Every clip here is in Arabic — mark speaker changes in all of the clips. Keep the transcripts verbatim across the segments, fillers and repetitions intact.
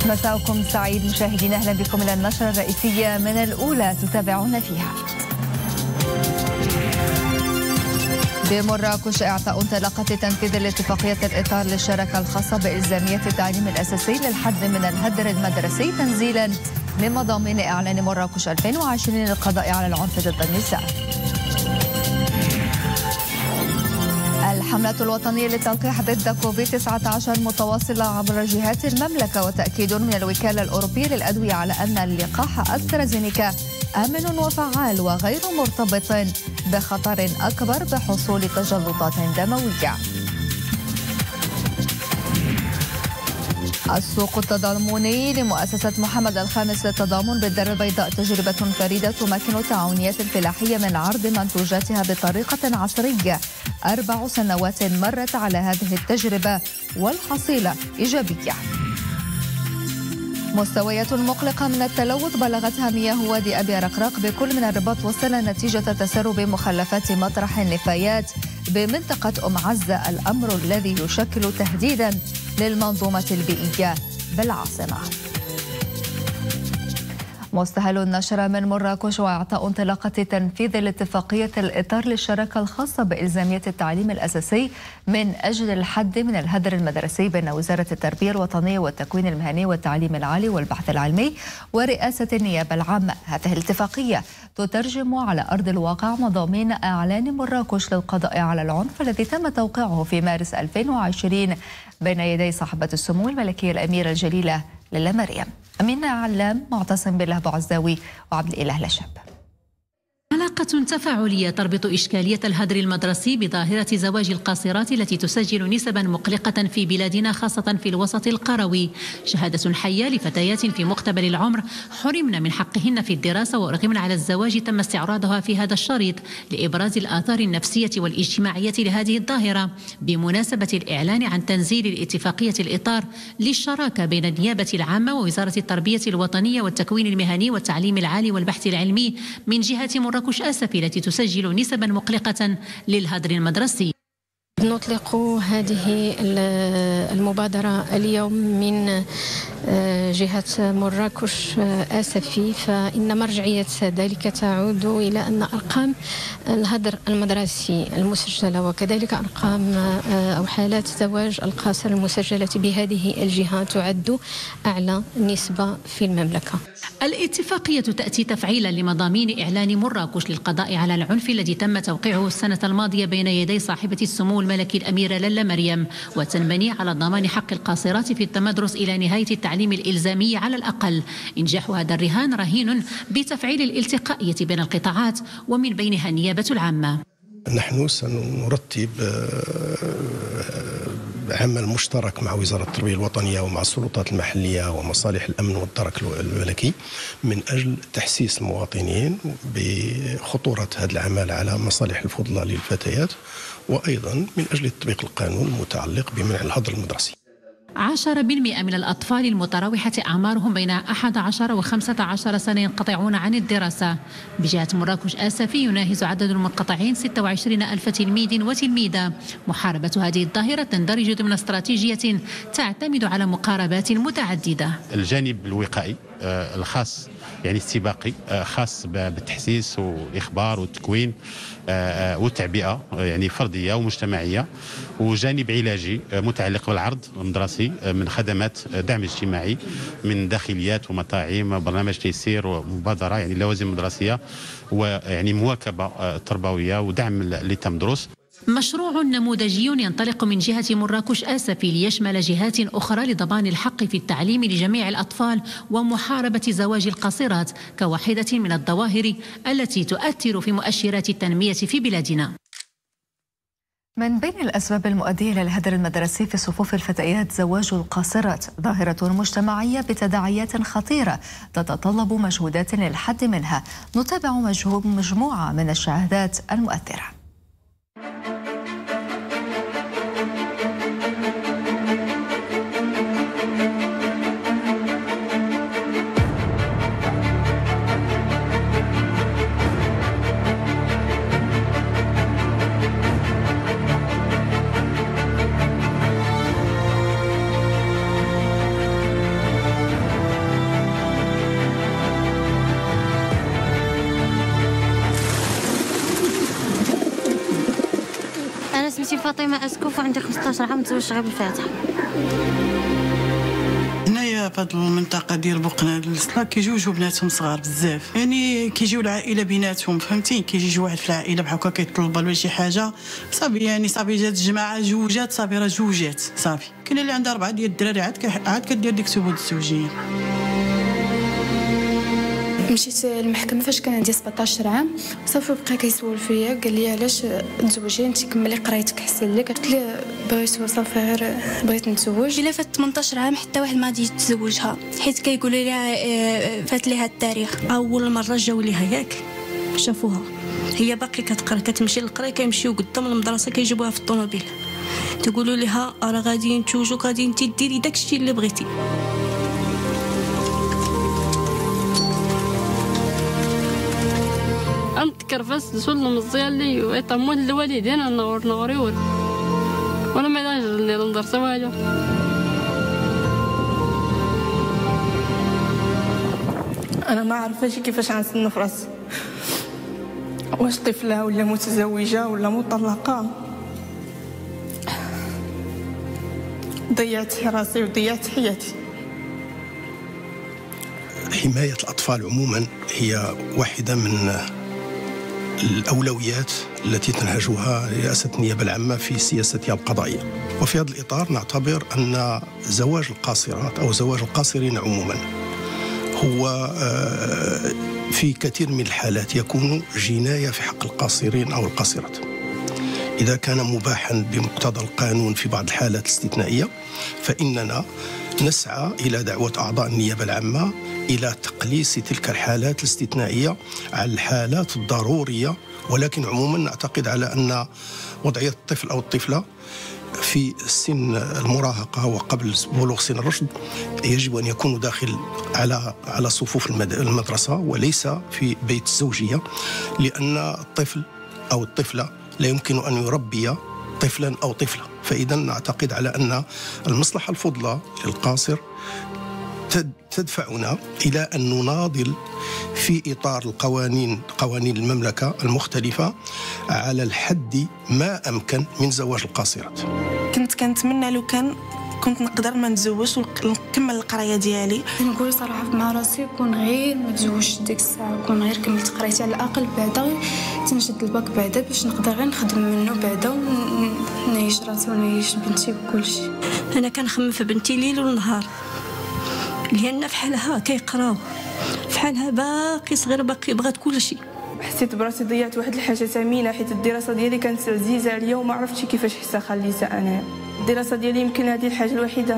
Speaker 1: مساءكم سعيد مشاهدينا، اهلا بكم الى النشرة الرئيسية من الأولى تتابعون فيها. بمراكش إعطاء انطلاقة تنفيذ الاتفاقية الإطار للشراكة الخاصة بإلزامية التعليم الأساسي للحد من الهدر المدرسي تنزيلا من مضامين إعلان مراكش ألفين وعشرين للقضاء على العنف ضد النساء. الحملة الوطنية للتلقيح ضد كوفيد تسعة عشر متواصلة عبر جهات المملكة، وتأكيد من الوكالة الأوروبية للأدوية على أن اللقاح أسترازينيكا آمن وفعال وغير مرتبط بخطر أكبر بحصول تجلطات دموية. السوق التضامني لمؤسسة محمد الخامس للتضامن بالدار البيضاء تجربة فريدة تمكن التعاونيات الفلاحية من عرض منتوجاتها بطريقة عصرية. أربع سنوات مرت على هذه التجربة والحصيلة إيجابية. مستويات مقلقة من التلوث بلغتها مياه وادي أبي رقراق بكل من الرباط وصل نتيجة تسرب مخلفات مطرح النفايات بمنطقة أم عزة، الأمر الذي يشكل تهديدا للمنظومة البيئية بالعاصمة. مستهل النشر من مراكش وإعطاء انطلاقة تنفيذ الاتفاقية الإطار للشراكة الخاصة بإلزامية التعليم الأساسي من أجل الحد من الهدر المدرسي بين وزارة التربية الوطنية والتكوين المهني والتعليم العالي والبحث العلمي ورئاسة النيابة العامة. هذه الاتفاقية تترجم على أرض الواقع مضامين إعلان مراكش للقضاء على العنف الذي تم توقيعه في مارس ألفين وعشرين بين يدي صاحبة السمو الملكية الأميرة الجليلة للا مريم. أمينة علام، معتصم بالله بوعزاوي، وعبد الإله لشاب.
Speaker 2: علاقة تفاعلية تربط إشكالية الهدر المدرسي بظاهرة زواج القاصرات التي تسجل نسبا مقلقة في بلادنا خاصة في الوسط القروي. شهادة حية لفتيات في مقتبل العمر حرمن من حقهن في الدراسة وأرغمن على الزواج تم استعراضها في هذا الشريط لإبراز الآثار النفسية والاجتماعية لهذه الظاهرة بمناسبة الإعلان عن تنزيل الاتفاقية الإطار للشراكة بين النيابة العامة ووزارة التربية الوطنية والتكوين المهني والتعليم العالي والبحث العلمي من جهة مراكش آسفي التي تسجل نسبا مقلقة للهدر المدرسي.
Speaker 3: نطلق هذه المبادرة اليوم من جهة مراكش آسفي، فإن مرجعية ذلك تعود إلى أن أرقام الهدر المدرسي المسجلة وكذلك أرقام أو حالات زواج القاصر المسجلة بهذه الجهة تعد أعلى نسبة في المملكة.
Speaker 2: الاتفاقية تأتي تفعيلا لمضامين إعلان مراكش للقضاء على العنف الذي تم توقيعه السنة الماضية بين يدي صاحبة السمو الملكي الأميرة للا مريم، وتنبني على ضمان حق القاصرات في التمدرس إلى نهاية التعليم الإلزامي على الأقل. إنجاح هذا الرهان رهين بتفعيل الالتقائية بين القطاعات ومن بينها النيابة العامة.
Speaker 4: نحن سنرتب عمل مشترك مع وزارة التربية الوطنية ومع السلطات المحلية ومصالح الأمن والدرك الملكي من أجل تحسيس المواطنين بخطورة هذا العمل على مصالح الفضلى للفتيات، وأيضا من أجل تطبيق القانون المتعلق بمنع الهدر المدرسي.
Speaker 2: عشرة بالمئة من الأطفال المتراوحة أعمارهم بين أحد عشر وخمسة عشر سنة ينقطعون عن الدراسة. بجهة مراكش آسفي يناهز عدد المنقطعين ستة وعشرين ألف تلميذ وتلميذة. محاربة هذه الظاهرة تندرج ضمن استراتيجية تعتمد على مقاربات متعددة.
Speaker 5: الجانب الوقائي الخاص يعني السباقي خاص بالتحسيس والإخبار والتكوين والتعبئة يعني فردية ومجتمعية، وجانب علاجي متعلق بالعرض المدرسي من خدمات دعم اجتماعي من داخليات ومطاعم، برنامج تيسير ومبادرة يعني لوازم مدرسية ويعني مواكبة تربوية ودعم للتمدرس.
Speaker 2: مشروع نموذجي ينطلق من جهة مراكش آسفي ليشمل جهات أخرى لضمان الحق في التعليم لجميع الأطفال ومحاربة زواج القاصرات كواحدة من الظواهر التي تؤثر في مؤشرات التنمية في بلادنا.
Speaker 1: من بين الأسباب المؤدية للهدر المدرسي في صفوف الفتيات زواج القاصرات، ظاهرة مجتمعية بتداعيات خطيرة تتطلب مجهودات للحد منها. نتابع مجموعة من الشهادات المؤثرة.
Speaker 6: انا سميتي فاطمه اسكوف وعندي خمسطاش عام، متزوجت غير بالفاتحه.
Speaker 7: هنايا في هذه المنطقه ديال بوقنا للصلا كيجوجوا بناتهم صغار بزاف، يعني كيجيو العائله بيناتهم فهمتي، كيجي واحد في العائله بحال هكا كيطلب ولا شي حاجه صافي، يعني صافي جات الجماعه جوجات صافي راه جوجات صافي. كاين اللي عندها اربعه ديال الدراري عاد عاد كدير ديك ثبوت الزوجيه.
Speaker 8: مشيت للمحكمه فاش كان عندي سبعطاش عام، صافي بقى كيسول فيا قال لي علاش تزوجي انت كملي قرايتك احسن لك. قلت ليه بغيت صافي غير بغيت نتزوج.
Speaker 9: الا فات ثمنطاش عام حتى واحد ما غادي يتزوجها، حيت كيقولوا لها فات ليها التاريخ. اول مره جاو ليها ياك شافوها هي باقي كتقرا كتمشي للقرايه، كيمشيو قدام المدرسه كيجيبوها في الطوموبيل تقولوا لها راه غادي نتزوجوا غادي انت ديري داكشي اللي بغيتي.
Speaker 10: كرفس زول مزيان لي ويطمون الوالدين النور نوري ولا ما يدانش ندرس والو.
Speaker 11: انا ما عرفتش كيفاش غنصنف راسي، واش طفله ولا متزوجه ولا مطلقه. ضيعت راسي وضيعت حياتي.
Speaker 4: حمايه الاطفال عموما هي واحده من الأولويات التي تنهجها رئاسة النيابة العامة في سياستها القضائية. وفي هذا الإطار نعتبر أن زواج القاصرات أو زواج القاصرين عموما هو في كثير من الحالات يكون جناية في حق القاصرين أو القاصرات. إذا كان مباحا بمقتضى القانون في بعض الحالات الاستثنائية، فإننا نسعى إلى دعوة أعضاء النيابة العامة إلى تقليص تلك الحالات الاستثنائية على الحالات الضرورية. ولكن عموما نعتقد على أن وضعية الطفل أو الطفلة في سن المراهقة وقبل بلوغ سن الرشد يجب أن يكونوا داخل على على صفوف المدرسة وليس في بيت الزوجية، لأن الطفل أو الطفلة لا يمكن أن يربي طفلا أو طفلة. فإذا نعتقد على أن المصلحة الفضلى للقاصر تدفعنا إلى أن نناضل في إطار القوانين قوانين المملكة المختلفة على الحد ما أمكن من زواج القاصرات.
Speaker 11: كنت كنتمنى لو كان كنت نقدر ما نتزوجش ونكمل القرايه ديالي.
Speaker 8: نقول صراحه مع راسي كون غير ما تزوجش ديك الساعه، كون غير كملت قرايتي على الاقل بعدا تنشد الباك بعدا باش نقدر غير نخدم منه بعدا ونعيش راسي ونعيش بنتي وكل شيء.
Speaker 9: انا كنخمم في بنتي ليل ونهار، لان فحالها كيقراو فحالها باقي صغير باقي بغات كل شيء.
Speaker 11: حسيت براسي ضيعت واحد الحاجه ثمينه، حيت الدراسه ديالي كانت عزيزه عليا وما عرفتش كيفاش حسا خليتها انا. الدراسه ديالي يمكن هذه الحاجه الوحيده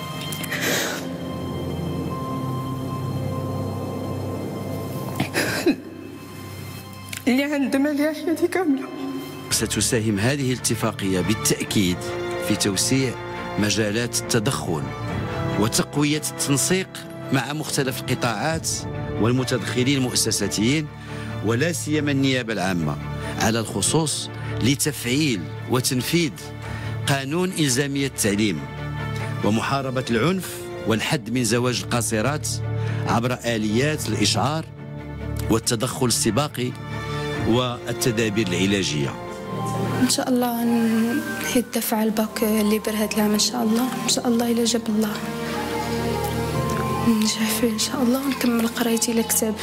Speaker 11: اللي عندما عليها حياتي كامله.
Speaker 12: ستساهم هذه الاتفاقيه بالتاكيد في توسيع مجالات التدخل وتقويه التنسيق مع مختلف القطاعات والمتدخلين المؤسساتيين ولا سيما النيابه العامه على الخصوص لتفعيل وتنفيذ قانون إلزامية التعليم ومحاربة العنف والحد من زواج القاصرات عبر آليات الإشعار والتدخل السباقي والتدابير العلاجية.
Speaker 8: إن شاء الله نحيد دفع الباك اللي بر هاد العام إن شاء الله، إن شاء الله إلا جاب الله ننجح فيه إن شاء الله ونكمل قرايتي لكتاب.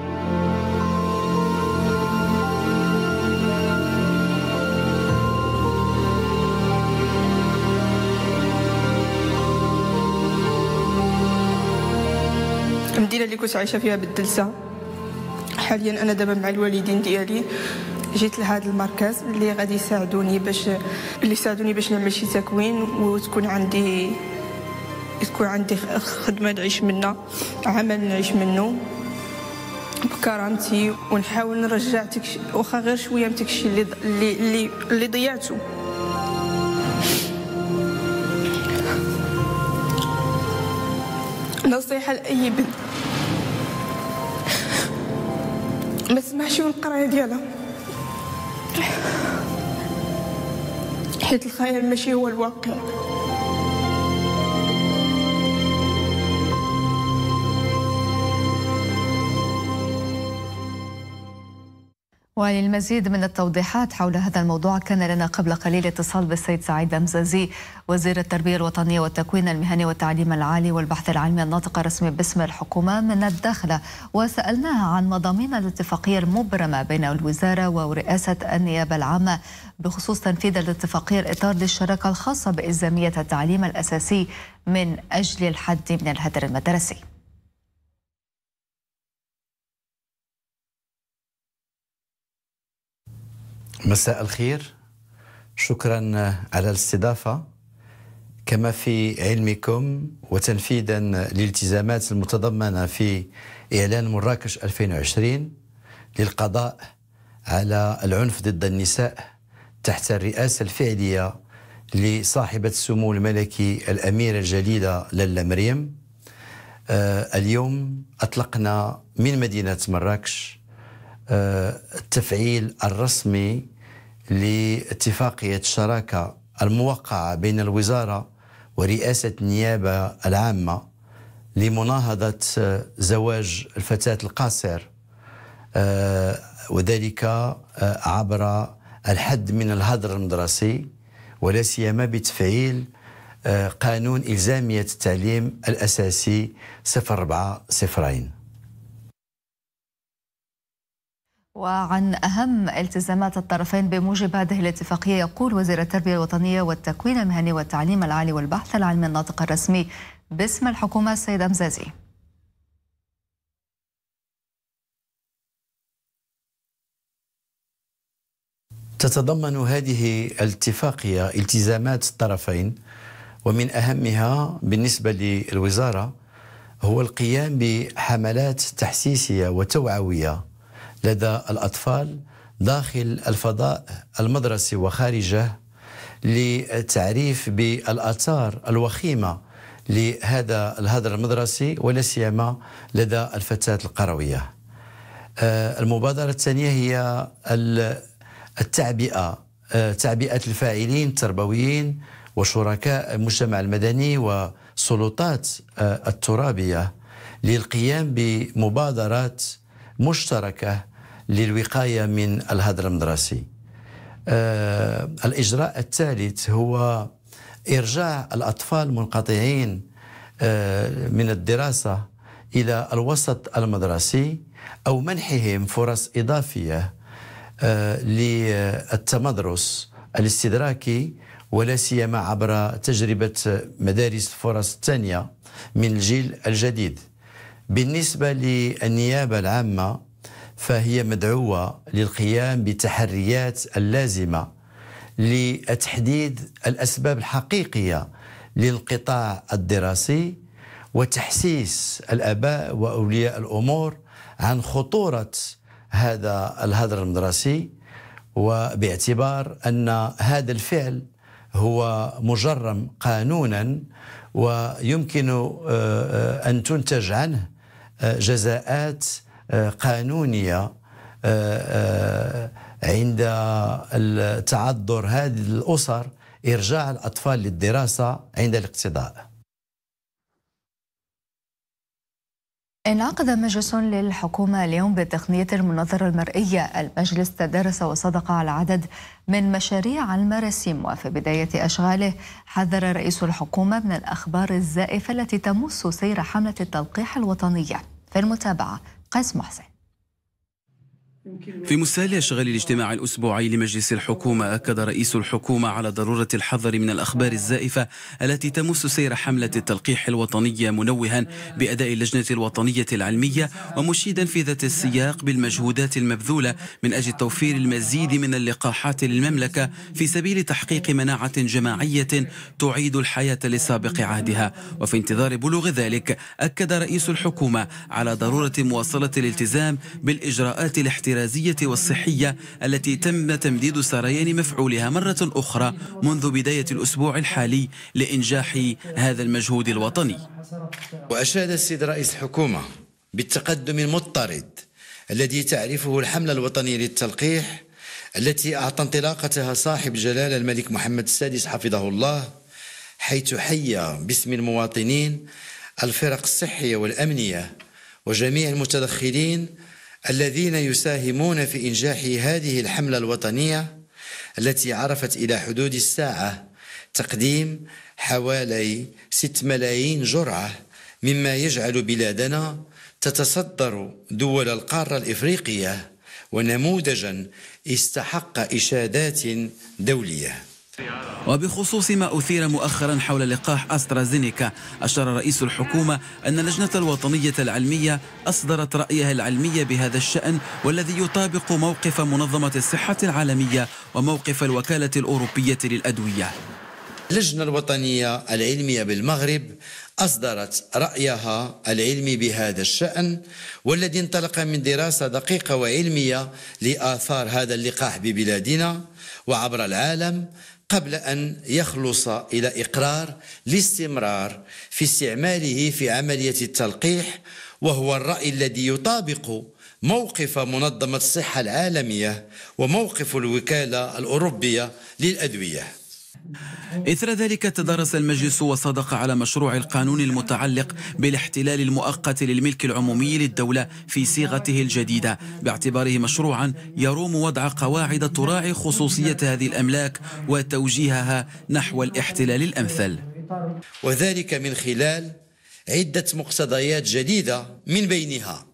Speaker 11: المدينه اللي كنت عايشه فيها بالدلسه، حاليا انا دابا مع الوالدين ديالي جيت لهذا المركز اللي غادي يساعدوني باش اللي يساعدوني باش نعمل شي تكوين وتكون عندي تكون عندي خدمه نعيش منها، عمل نعيش منه بكرامتي، ونحاول نرجع تكش... واخا غير شويه من داكشي اللي اللي اللي ضيعته. نصيحة لأي بنت ما تسمعش القراية ديالها، حيت الخيال ماشي هو الواقع.
Speaker 1: وللمزيد من التوضيحات حول هذا الموضوع كان لنا قبل قليل اتصال بالسيد سعيد أمزازي وزير التربية الوطنية والتكوين المهني والتعليم العالي والبحث العلمي الناطق الرسمي باسم الحكومة من الداخلة، وسألناه عن مضامين الاتفاقية المبرمة بين الوزارة ورئاسة النيابة العامة بخصوص تنفيذ الاتفاقية الإطار للشراكة الخاصة بإلزامية التعليم الأساسي من أجل الحد من الهدر المدرسي.
Speaker 12: مساء الخير، شكرا على الاستضافة. كما في علمكم وتنفيذا للالتزامات المتضمنة في إعلان مراكش ألفين وعشرين للقضاء على العنف ضد النساء تحت الرئاسة الفعلية لصاحبة السمو الملكي الأميرة الجليلة لالا مريم، اليوم أطلقنا من مدينة مراكش التفعيل الرسمي لاتفاقية الشراكة الموقعة بين الوزارة ورئاسة النيابة العامة لمناهضة زواج الفتاة القاصر، وذلك عبر الحد من الهدر المدرسي، ولا سيما بتفعيل قانون إلزامية التعليم الأساسي صفر أربعة صفرين.
Speaker 1: وعن أهم التزامات الطرفين بموجب هذه الاتفاقية يقول وزير التربية الوطنية والتكوين المهني والتعليم العالي والبحث العلمي الناطق الرسمي باسم الحكومة السيد أمزازي.
Speaker 12: تتضمن هذه الاتفاقية التزامات الطرفين، ومن أهمها بالنسبة للوزارة هو القيام بحملات تحسيسية وتوعوية لدى الأطفال داخل الفضاء المدرسي وخارجه للتعريف بالآثار الوخيمة لهذا الهدر المدرسي، ولا سيما لدى الفتاة القروية. المبادرة الثانية هي التعبئة، تعبئة الفاعلين التربويين وشركاء المجتمع المدني والسلطات الترابية للقيام بمبادرات مشتركة للوقاية من الهدر المدرسي. آه الإجراء الثالث هو إرجاع الأطفال المنقطعين آه من الدراسة إلى الوسط المدرسي أو منحهم فرص إضافية آه للتمدرس الاستدراكي، ولا سيما عبر تجربة مدارس فرص الثانية من الجيل الجديد. بالنسبة للنيابة العامة فهي مدعوة للقيام بالتحريات اللازمة لتحديد الأسباب الحقيقية للانقطاع الدراسي وتحسيس الآباء وأولياء الأمور عن خطورة هذا الهدر المدرسي، وباعتبار أن هذا الفعل هو مجرم قانونا ويمكن أن تنتج عنه جزاءات قانونية عند تعذر هذه الأسر إرجاع الأطفال للدراسة عند الاقتضاء.
Speaker 1: انعقد مجلس للحكومة اليوم بتقنية المناظرة المرئية. المجلس تدرس وصدق على عدد من مشاريع المراسيم، وفي بداية أشغاله حذر رئيس الحكومة من الأخبار الزائفة التي تمس سير حملة التلقيح الوطنية. في المتابعة قيس محسن.
Speaker 13: في مسال أشغال الاجتماع الأسبوعي لمجلس الحكومة، أكد رئيس الحكومة على ضرورة الحذر من الأخبار الزائفة التي تمس سير حملة التلقيح الوطنية، منوها بأداء اللجنة الوطنية العلمية ومشيدا في ذات السياق بالمجهودات المبذولة من أجل توفير المزيد من اللقاحات للمملكة في سبيل تحقيق مناعة جماعية تعيد الحياة لسابق عهدها. وفي انتظار بلوغ ذلك، أكد رئيس الحكومة على ضرورة مواصلة الالتزام بالإجراءات الاحترازية والصحية التي تم تمديد سريان مفعولها مرة أخرى منذ بداية الأسبوع الحالي لإنجاح هذا المجهود الوطني.
Speaker 12: وأشاد السيد رئيس الحكومة بالتقدم المضطرد الذي تعرفه الحملة الوطنية للتلقيح، التي أعطى انطلاقتها صاحب الجلالة الملك محمد السادس حفظه الله، حيث حيّ باسم المواطنين الفرق الصحية والأمنية وجميع المتدخلين الذين يساهمون في إنجاح هذه الحملة الوطنية التي عرفت إلى حدود الساعة تقديم حوالي ستة ملايين جرعة، مما يجعل بلادنا تتصدر دول القارة الإفريقية ونموذجا استحق إشادات دولية.
Speaker 13: وبخصوص ما أثير مؤخرا حول لقاح أسترازينيكا، أشار رئيس الحكومة أن اللجنة الوطنية العلمية أصدرت رأيها العلمي بهذا الشأن، والذي يطابق موقف منظمة الصحة العالمية وموقف الوكالة الأوروبية للأدوية.
Speaker 12: اللجنة الوطنية العلمية بالمغرب أصدرت رأيها العلمي بهذا الشأن، والذي انطلق من دراسة دقيقة وعلمية لآثار هذا اللقاح ببلادنا وعبر العالم، قبل أن يخلص إلى إقرار الاستمرار في استعماله في عملية التلقيح، وهو الرأي الذي يطابق موقف منظمة الصحة العالمية وموقف الوكالة الأوروبية للأدوية.
Speaker 13: إثر ذلك تدارس المجلس وصادق على مشروع القانون المتعلق بالاحتلال المؤقت للملك العمومي للدولة في صيغته الجديدة، باعتباره مشروعا يروم وضع قواعد تراعي خصوصية هذه الأملاك وتوجيهها نحو الاحتلال الأمثل،
Speaker 12: وذلك من خلال عدة مقتضيات جديدة، من بينها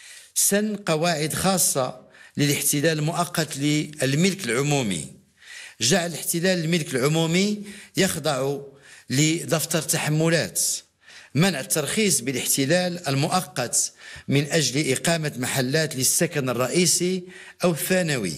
Speaker 12: سن قواعد خاصة للاحتلال المؤقت للملك العمومي، جعل احتلال الملك العمومي يخضع لدفتر تحملات، منع الترخيص بالاحتلال المؤقت من أجل إقامة محلات للسكن الرئيسي أو الثانوي.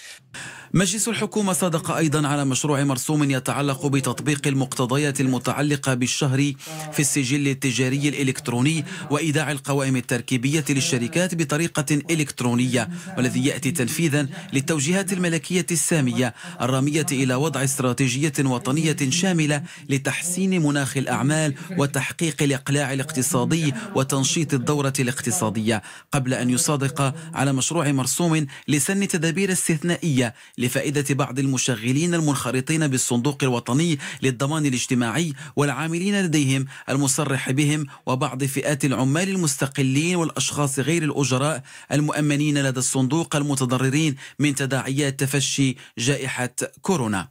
Speaker 13: مجلس الحكومة صادق أيضا على مشروع مرسوم يتعلق بتطبيق المقتضيات المتعلقة بالشهر في السجل التجاري الإلكتروني وإيداع القوائم التركيبية للشركات بطريقة إلكترونية، والذي يأتي تنفيذا للتوجيهات الملكية السامية الرامية إلى وضع استراتيجية وطنية شاملة لتحسين مناخ الأعمال وتحقيق الإقلاع الاقتصادي وتنشيط الدورة الاقتصادية، قبل أن يصادق على مشروع مرسوم لسن تدابير استثنائية لفائدة بعض المشغلين المنخرطين بالصندوق الوطني للضمان الاجتماعي والعاملين لديهم المصرح بهم، وبعض فئات العمال المستقلين والأشخاص غير الأجراء المؤمنين لدى الصندوق المتضررين من تداعيات تفشي جائحة كورونا.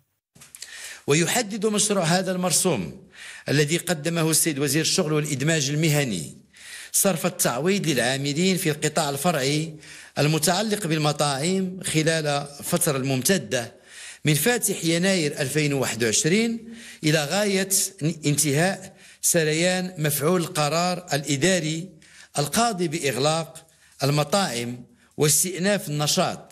Speaker 12: ويحدد مشروع هذا المرسوم الذي قدمه السيد وزير الشغل والإدماج المهني صرف التعويض للعاملين في القطاع الفرعي المتعلق بالمطاعم خلال الفترة الممتدة من فاتح يناير ألفين وواحد وعشرين إلى غاية انتهاء سريان مفعول القرار الإداري القاضي بإغلاق المطاعم واستئناف النشاط.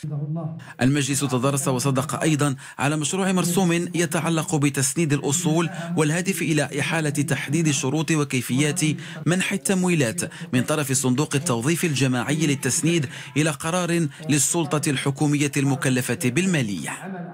Speaker 13: المجلس تدرس وصدق أيضا على مشروع مرسوم يتعلق بتسنيد الأصول والهدف إلى إحالة تحديد شروط وكيفيات منح التمويلات من طرف صندوق التوظيف الجماعي للتسنيد إلى قرار للسلطة الحكومية المكلفة بالمالية.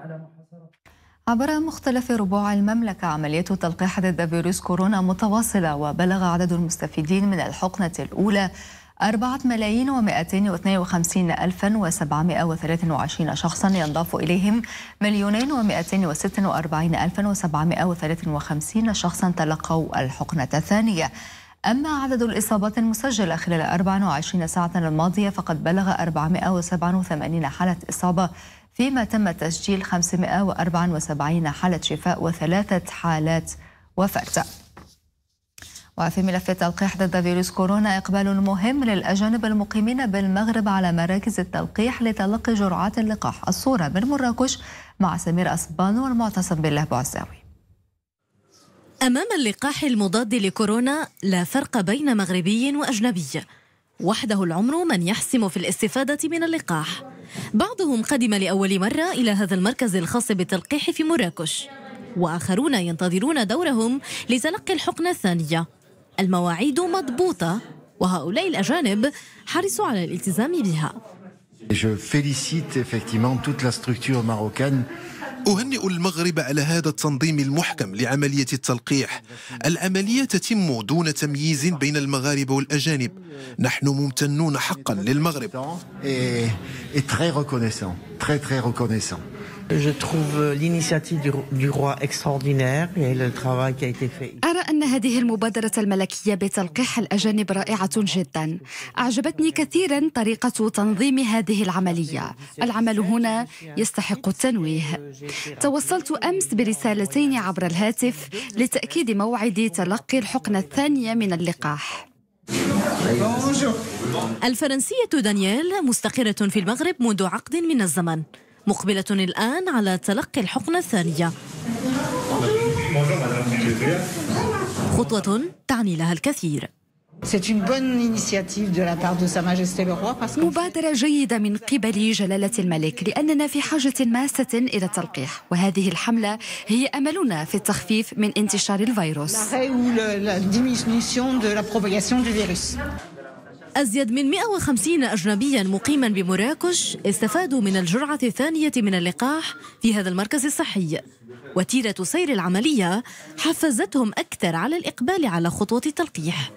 Speaker 1: عبر مختلف ربوع المملكة عمليات تلقيح ضد فيروس كورونا متواصلة، وبلغ عدد المستفيدين من الحقنة الأولى أربعة ملايين ومائتين واثنين وخمسين ألفا وسبعمائة وثلاثة وعشرين شخصا، ينضاف إليهم مليونين ومائتين وستة وأربعين ألفا وسبعمائة وثلاثة وخمسين شخصا تلقوا الحقنة الثانية. أما عدد الإصابات المسجلة خلال أربع وعشرين ساعة الماضية فقد بلغ أربعمائة وسبعة وثمانين حالة إصابة، فيما تم تسجيل خمسمائة وأربعة وسبعين حالة شفاء وثلاثة حالات وفاة. وفي ملف تلقيح ضد فيروس كورونا، إقبال مهم للأجانب المقيمين بالمغرب على مراكز التلقيح لتلقي جرعات اللقاح. الصورة من مراكش مع سمير أسبان والمعتصم بالله بوعزاوي.
Speaker 14: أمام اللقاح المضاد لكورونا لا فرق بين مغربي وأجنبي، وحده العمر من يحسم في الاستفادة من اللقاح. بعضهم قدم لأول مرة إلى هذا المركز الخاص بالتلقيح في مراكش، وآخرون ينتظرون دورهم لتلقي الحقنة الثانية. المواعيد مضبوطة، وهؤلاء الأجانب حرصوا على الالتزام بها.
Speaker 15: أهنئ المغرب على هذا التنظيم المحكم لعملية التلقيح. العملية تتم دون تمييز بين المغاربة والأجانب. نحن ممتنون حقا للمغرب.
Speaker 16: أرى أن هذه المبادرة الملكية بتلقيح الأجانب رائعة جدا. أعجبتني كثيرا طريقة تنظيم هذه العملية. العمل هنا يستحق التنويه. توصلت أمس برسالتين عبر الهاتف لتأكيد موعد تلقي الحقنة الثانية من اللقاح.
Speaker 14: الفرنسية دانييل مستقرة في المغرب منذ عقد من الزمن، مقبلة الآن على تلقي الحقنة الثانية، خطوة تعني لها الكثير.
Speaker 16: مبادرة جيدة من قبل جلالة الملك لأننا في حاجة ماسة إلى التلقيح، وهذه الحملة هي أملنا في التخفيف من انتشار الفيروس.
Speaker 14: أزيد من مئة وخمسين أجنبيا مقيما بمراكش استفادوا من الجرعة الثانية من اللقاح في هذا المركز الصحي، وتيرة سير العملية حفزتهم أكثر على الإقبال على خطوة التلقيح.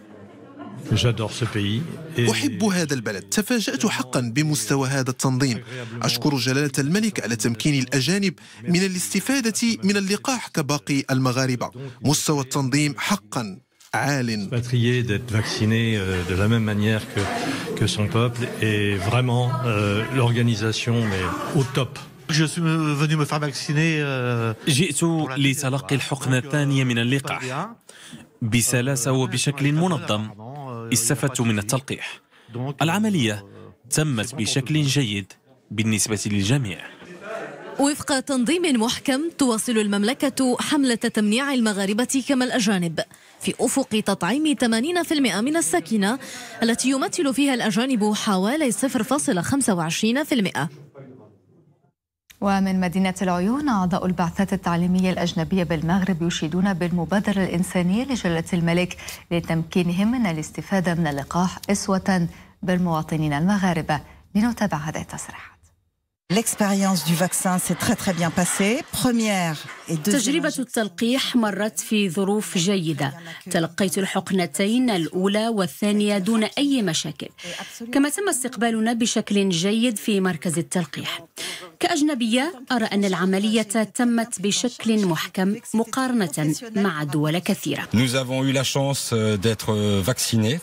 Speaker 15: أحب هذا البلد، تفاجأت حقا بمستوى هذا التنظيم. أشكر جلالة الملك على تمكين الأجانب من الاستفادة من اللقاح كباقي المغاربة. مستوى التنظيم حقا عال.
Speaker 17: d'être vacciné de la même manière que que son peuple et vraiment l'organisation mais au top. Je suis venu me faire vacciner.
Speaker 18: جئت لتلقي الحقنة الثانية من اللقاح بسلاسة وبشكل منظم. استفدت من التلقيح. العملية تمت بشكل جيد بالنسبة للجميع.
Speaker 14: وفق تنظيم محكم تواصل المملكة حملة تمنيع المغاربة كما الأجانب في أفق تطعيم ثمانين بالمئة من الساكنة التي يمثل فيها الأجانب حوالي صفر فاصلة خمسة وعشرين بالمئة.
Speaker 1: ومن مدينة العيون أعضاء البعثات التعليمية الأجنبية بالمغرب يشيدون بالمبادرة الإنسانية لجلالة الملك لتمكينهم من الاستفادة من اللقاح أسوة بالمواطنين المغاربة. لنتابع هذا التصريح.
Speaker 19: L'expérience du vaccin s'est très très bien passée. Première et deuxième.
Speaker 20: تجربة التلقيح مرت في ظروف جيدة. تلقيت الحقنتين الأولى والثانية دون أي مشاكل. كما تم استقبالنا بشكل جيد في مركز التلقيح. كأجنبية أرى أن العملية تمت بشكل محكم مقارنة مع دول كثيرة.
Speaker 21: Nous avons eu la chance d'être vaccinés.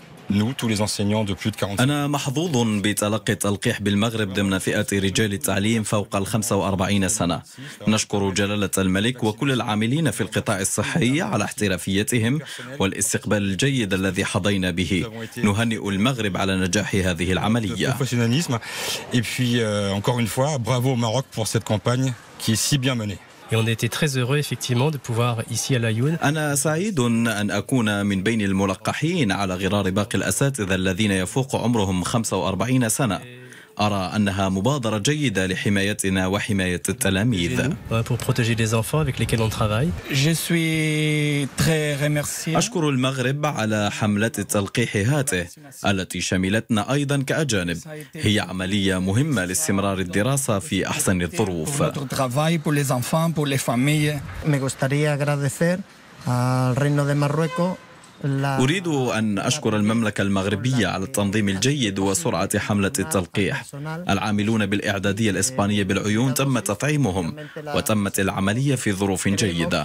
Speaker 22: أنا محظوظ بتلقي التلقيح بالمغرب ضمن فئة رجال التعليم فوق الخمسة وأربعين سنة. نشكر جلالة الملك وكل العاملين في القطاع الصحي على احترافيتهم والاستقبال الجيد الذي حظينا به. نهنئ المغرب على نجاح هذه العملية.
Speaker 17: Et on était très heureux effectivement de pouvoir ici à l'Aïoun.
Speaker 22: أنا سعيد أن أكون من بين الملقحين على غرار باقي الأساتذة الذين يفوق عمرهم خمسة وأربعين سنة. أرى أنها مبادرة جيدة لحمايتنا وحماية التلاميذ. أشكر المغرب على حملة التلقيح هاته التي شملتنا أيضا كأجانب. هي عملية مهمة لاستمرار الدراسة في أحسن الظروف. أريد أن أشكر المملكة المغربية على التنظيم الجيد وسرعة حملة التلقيح. العاملون بالإعدادية الإسبانية بالعيون تم تطعيمهم وتمت العملية في ظروف جيدة.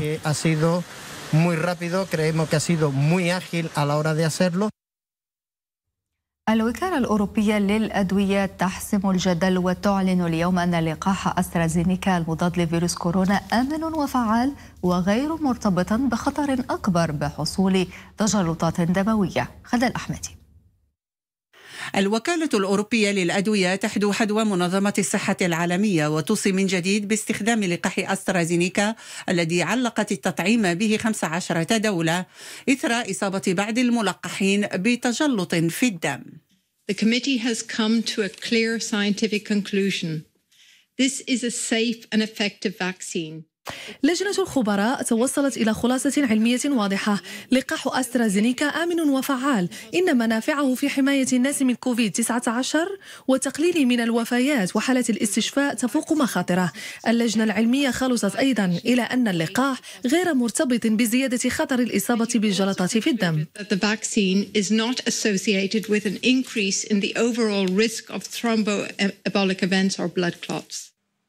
Speaker 1: الوكالة الأوروبية للأدوية تحسم الجدل وتعلن اليوم أن لقاح أسترازينيكا المضاد لفيروس كورونا آمن وفعال وغير مرتبط بخطر أكبر بحصول تجلطات دموية. خالد الأحمدي.
Speaker 23: الوكالة الأوروبية للأدوية تحدو حدوى منظمة الصحة العالمية وتوصي من جديد باستخدام لقاح أسترازينيكا الذي علقت التطعيم به خمس عشرة دولة إثر إصابة بعض الملقحين بتجلط في الدم.
Speaker 24: The committee has come to a clear scientific conclusion. This is a safe and effective vaccine.
Speaker 25: لجنة الخبراء توصلت إلى خلاصة علمية واضحة. لقاح أسترازينيكا آمن وفعال، إن منافعه في حماية الناس من كوفيد تسعة عشر وتقليل من الوفيات وحالة الاستشفاء تفوق مخاطره. اللجنة العلمية خلصت أيضا إلى أن اللقاح غير مرتبط بزيادة خطر الإصابة بالجلطات في الدم.
Speaker 24: The vaccine is not associated with an increase in the overall risk of thromboembolic events or blood clots.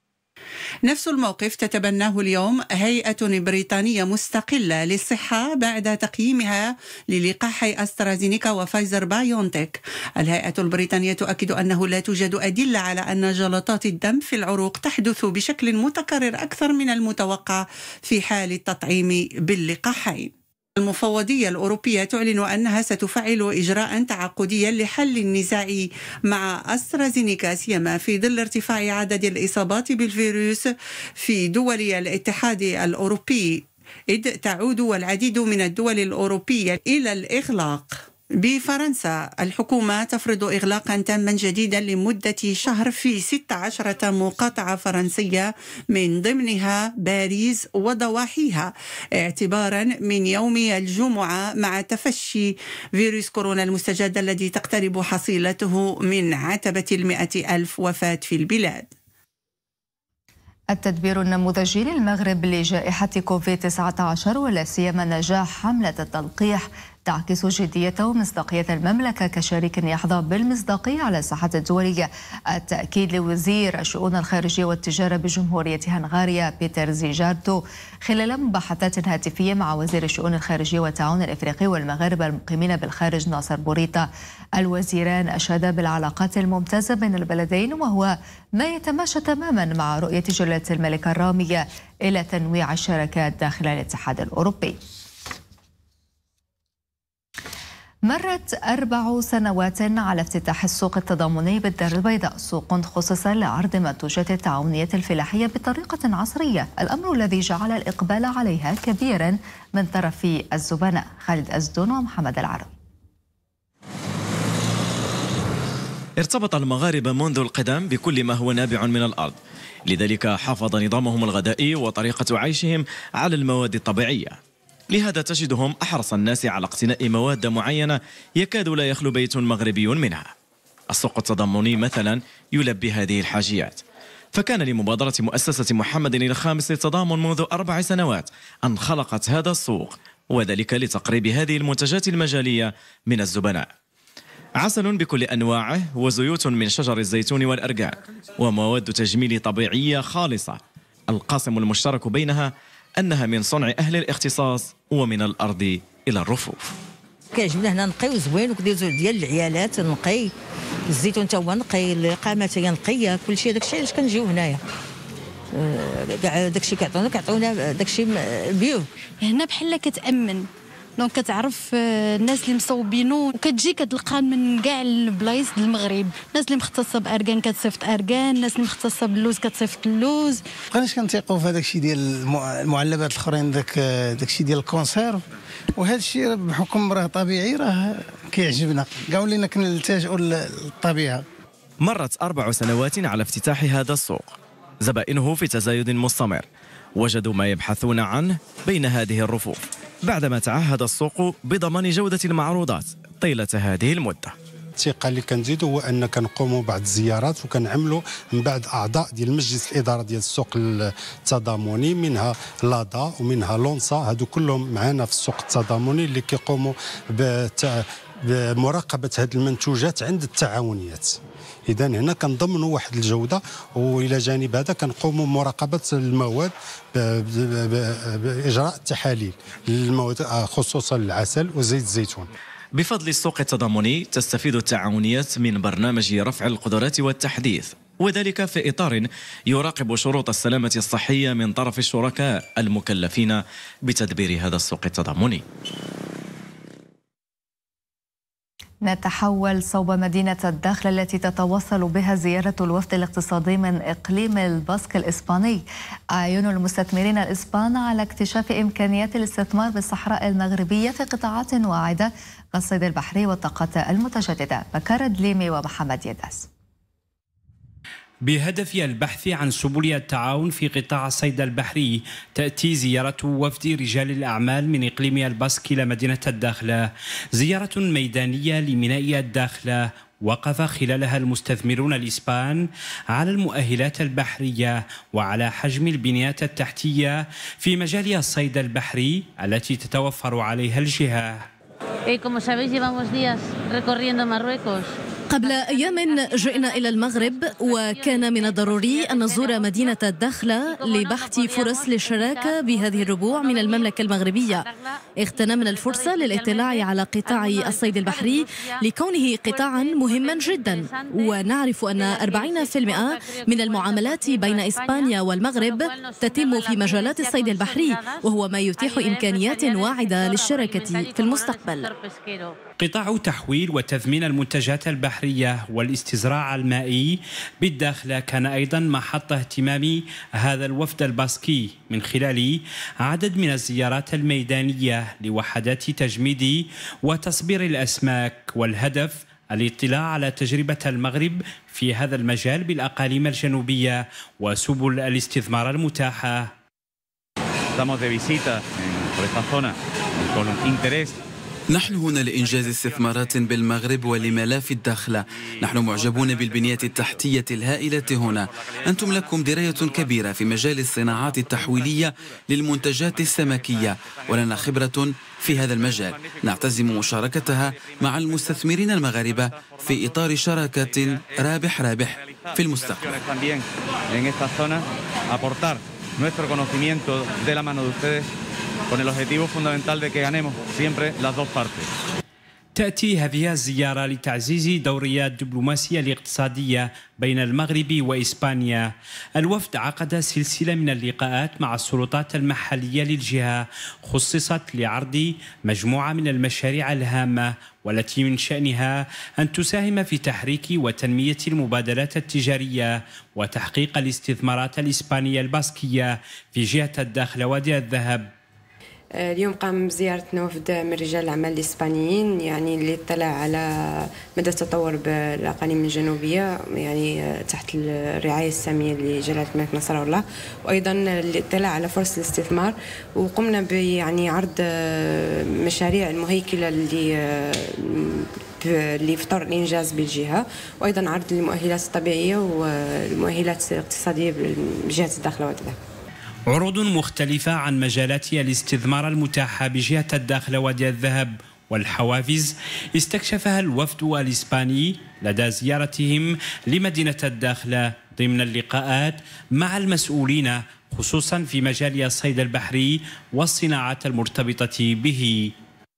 Speaker 23: نفس الموقف تتبناه اليوم هيئة بريطانية مستقلة للصحة بعد تقييمها للقاحي أسترازينيكا وفايزر بايونتك. الهيئة البريطانية تؤكد أنه لا توجد أدلة على أن جلطات الدم في العروق تحدث بشكل متكرر أكثر من المتوقع في حال التطعيم باللقاحين. المفوضية الأوروبية تعلن أنها ستفعل إجراء تعاقديا لحل النزاع مع أسترازينيكا سيما في ظل ارتفاع عدد الإصابات بالفيروس في دول الاتحاد الأوروبي، إذ تعود العديد من الدول الأوروبية إلى الإغلاق. بفرنسا الحكومة تفرض إغلاقا تاما جديدا لمدة شهر في ستة عشر مقاطعة فرنسية من ضمنها باريس وضواحيها اعتبارا من يوم الجمعة مع تفشي فيروس كورونا المستجد الذي تقترب حصيلته من عتبة المئة ألف وفاة في البلاد.
Speaker 1: التدبير النموذجي للمغرب لجائحة كوفيد تسعة عشر ولا سيما نجاح حملة التلقيح تعكس جدية ومصداقية المملكة كشريك يحظى بالمصداقية على الساحة الدولية. التأكيد لوزير الشؤون الخارجية والتجارة بجمهورية هنغاريا بيتر زيجاردو خلال مباحثات هاتفية مع وزير الشؤون الخارجية والتعاون الإفريقي والمغاربة المقيمين بالخارج ناصر بوريطة. الوزيران أشادا بالعلاقات الممتازة بين البلدين وهو ما يتماشى تماما مع رؤية جلالة الملك الرامية إلى تنويع الشراكات داخل الاتحاد الأوروبي. مرت أربع سنوات على افتتاح السوق التضامني بالدار البيضاء، سوق خصص لعرض منتوجات التعاونية الفلاحية بطريقة عصرية، الأمر الذي جعل الإقبال عليها كبيرا من طرف الزبناء. خالد أزدون ومحمد العربي.
Speaker 2: ارتبط المغاربة منذ القدم بكل ما هو نابع من الأرض، لذلك حافظ نظامهم الغذائي وطريقة عيشهم على المواد الطبيعية. لهذا تجدهم أحرص الناس على اقتناء مواد معينة يكاد لا يخلو بيت مغربي منها. السوق التضامني مثلا يلبي هذه الحاجيات، فكان لمبادرة مؤسسة محمد الخامس للتضامن منذ أربع سنوات أن خلقت هذا السوق، وذلك لتقريب هذه المنتجات المجالية من الزبناء. عسل بكل أنواعه وزيوت من شجر الزيتون والأرجان ومواد تجميل طبيعية خالصة، القاسم المشترك بينها أنها من صنع أهل الاختصاص ومن الأرض إلى الرفوف.
Speaker 3: كيعجبنا هنا نقي وزوين وكدير ديال العيالات نقي، الزيتون تا هو نقي، القامات هي نقيه، كل شيء داكشي علاش كنجيو هنايا. كاع داكشي كيعطونا كيعطونا داكشي بيو.
Speaker 9: هنا بحال كتأمن، دونك كتعرف الناس اللي مصوبينو وكتجي كتلقى من كاع البلايص د المغرب، الناس اللي مختصه باركان كتصيفط اركان، الناس اللي مختصه باللوز كتصيفط اللوز.
Speaker 5: مابقيناش كنثيقوا في هذاك الشيء ديال المعلبات الاخرين، داك داك الشيء ديال الكونسيرف، وهذا الشيء بحكم راه طبيعي راه كيعجبنا، كاع ولينا كنلتجئوا للطبيعه.
Speaker 2: مرت أربع سنوات على افتتاح هذا السوق، زبائنه في تزايد مستمر، وجدوا ما يبحثون عنه بين هذه الرفوف، بعدما تعهد السوق بضمان جودة المعروضات طيلة هذه المدة.
Speaker 6: الثقة اللي كنزيدوا هو أن كنقوموا بعض الزيارات وكنعملوا من بعد أعضاء ديال مجلس الإدارة ديال السوق التضامني، منها لادا ومنها لونسا، هادو كلهم معنا في السوق التضامني اللي كيقوموا بمراقبة هذه المنتوجات عند التعاونيات. إذا هنا كنضمنوا واحد الجودة، وإلى جانب هذا كنقوموا بمراقبة المواد بإجراء التحاليل للمواد خصوصا العسل وزيت الزيتون.
Speaker 2: بفضل السوق التضامني تستفيد التعاونيات من برنامج رفع القدرات والتحديث، وذلك في إطار يراقب شروط السلامة الصحية من طرف الشركاء المكلفين بتدبير هذا السوق التضامني.
Speaker 1: نتحول صوب مدينة الداخل التي تتوصل بها زيارة الوفد الاقتصادي من إقليم الباسك الإسباني. أعين المستثمرين الإسبان على اكتشاف إمكانيات الاستثمار بالصحراء المغربية في قطاعات واعدة كالصيد البحري والطاقات المتجددة. بكر دليمي ومحمد يداس.
Speaker 7: بهدف البحث عن سبل التعاون في قطاع الصيد البحري، تأتي زيارة وفد رجال الأعمال من إقليم الباسك إلى مدينة الداخلة، زيارة ميدانية لميناء الداخلة وقف خلالها المستثمرون الإسبان على المؤهلات البحرية وعلى حجم البنيات التحتية في مجال الصيد البحري التي تتوفر عليها الجهة.
Speaker 26: Como sabéis, llevamos días recorriendo Marruecos
Speaker 14: قبل أيام جئنا إلى المغرب، وكان من الضروري أن نزور مدينة الداخلة لبحث فرص للشراكة بهذه الربوع من المملكة المغربية. اغتنمنا الفرصة للاطلاع على قطاع الصيد البحري لكونه قطاعا مهما جدا، ونعرف أن أربعين بالمئة من المعاملات بين إسبانيا والمغرب تتم في مجالات الصيد البحري، وهو ما يتيح إمكانيات واعدة للشراكة في المستقبل.
Speaker 7: قطاع تحويل وتثمين المنتجات البحرية والاستزراع المائي بالداخل كان أيضا محط اهتمام هذا الوفد الباسكي من خلال عدد من الزيارات الميدانية لوحدات تجميد وتصبير الأسماك، والهدف الاطلاع على تجربة المغرب في هذا المجال بالأقاليم الجنوبية وسبل الاستثمار المتاحة.
Speaker 13: نحن هنا لإنجاز استثمارات بالمغرب ولما لا في الداخل. نحن معجبون بالبنية التحتية الهائلة هنا. أنتم لكم دراية كبيرة في مجال الصناعات التحويلية للمنتجات السمكية، ولنا خبرة في هذا المجال نعتزم مشاركتها مع المستثمرين المغاربة في إطار شراكة رابح رابح في المستقبل.
Speaker 4: con el objetivo fundamental de que ganemos siempre las dos partes.
Speaker 7: تأتي هذه الزيارة لتعزيز دوريات الدبلوماسية الاقتصادية بين المغرب وإسبانيا. الوفد عقد سلسلة من اللقاءات مع السلطات المحلية للجهة خصصت لعرض مجموعة من المشاريع الهامة والتي من شأنها أن تساهم في تحريك وتنمية المبادلات التجارية وتحقيق الاستثمارات الإسبانية الباسكية في جهة الداخل وادي الذهب.
Speaker 8: اليوم قام بزيارتنا وفد من رجال الأعمال الإسبانيين، يعني اللي اطلع على مدى التطور بالأقاليم الجنوبية، يعني تحت الرعاية السامية لجلالة الملك نصر الله، وأيضا اللي اطلع على فرص الاستثمار. وقمنا بيعني عرض مشاريع المهيكلة اللي اللي في طور الإنجاز بالجهة، وأيضا عرض المؤهلات الطبيعية والمؤهلات الاقتصادية بجهة الداخل والذهب.
Speaker 7: عروض مختلفة عن مجالات الاستثمار المتاحة بجهة الداخل وادي الذهب والحوافز استكشفها الوفد الإسباني لدى زيارتهم لمدينة الداخل ضمن اللقاءات مع المسؤولين خصوصا في مجال الصيد البحري والصناعات المرتبطة به.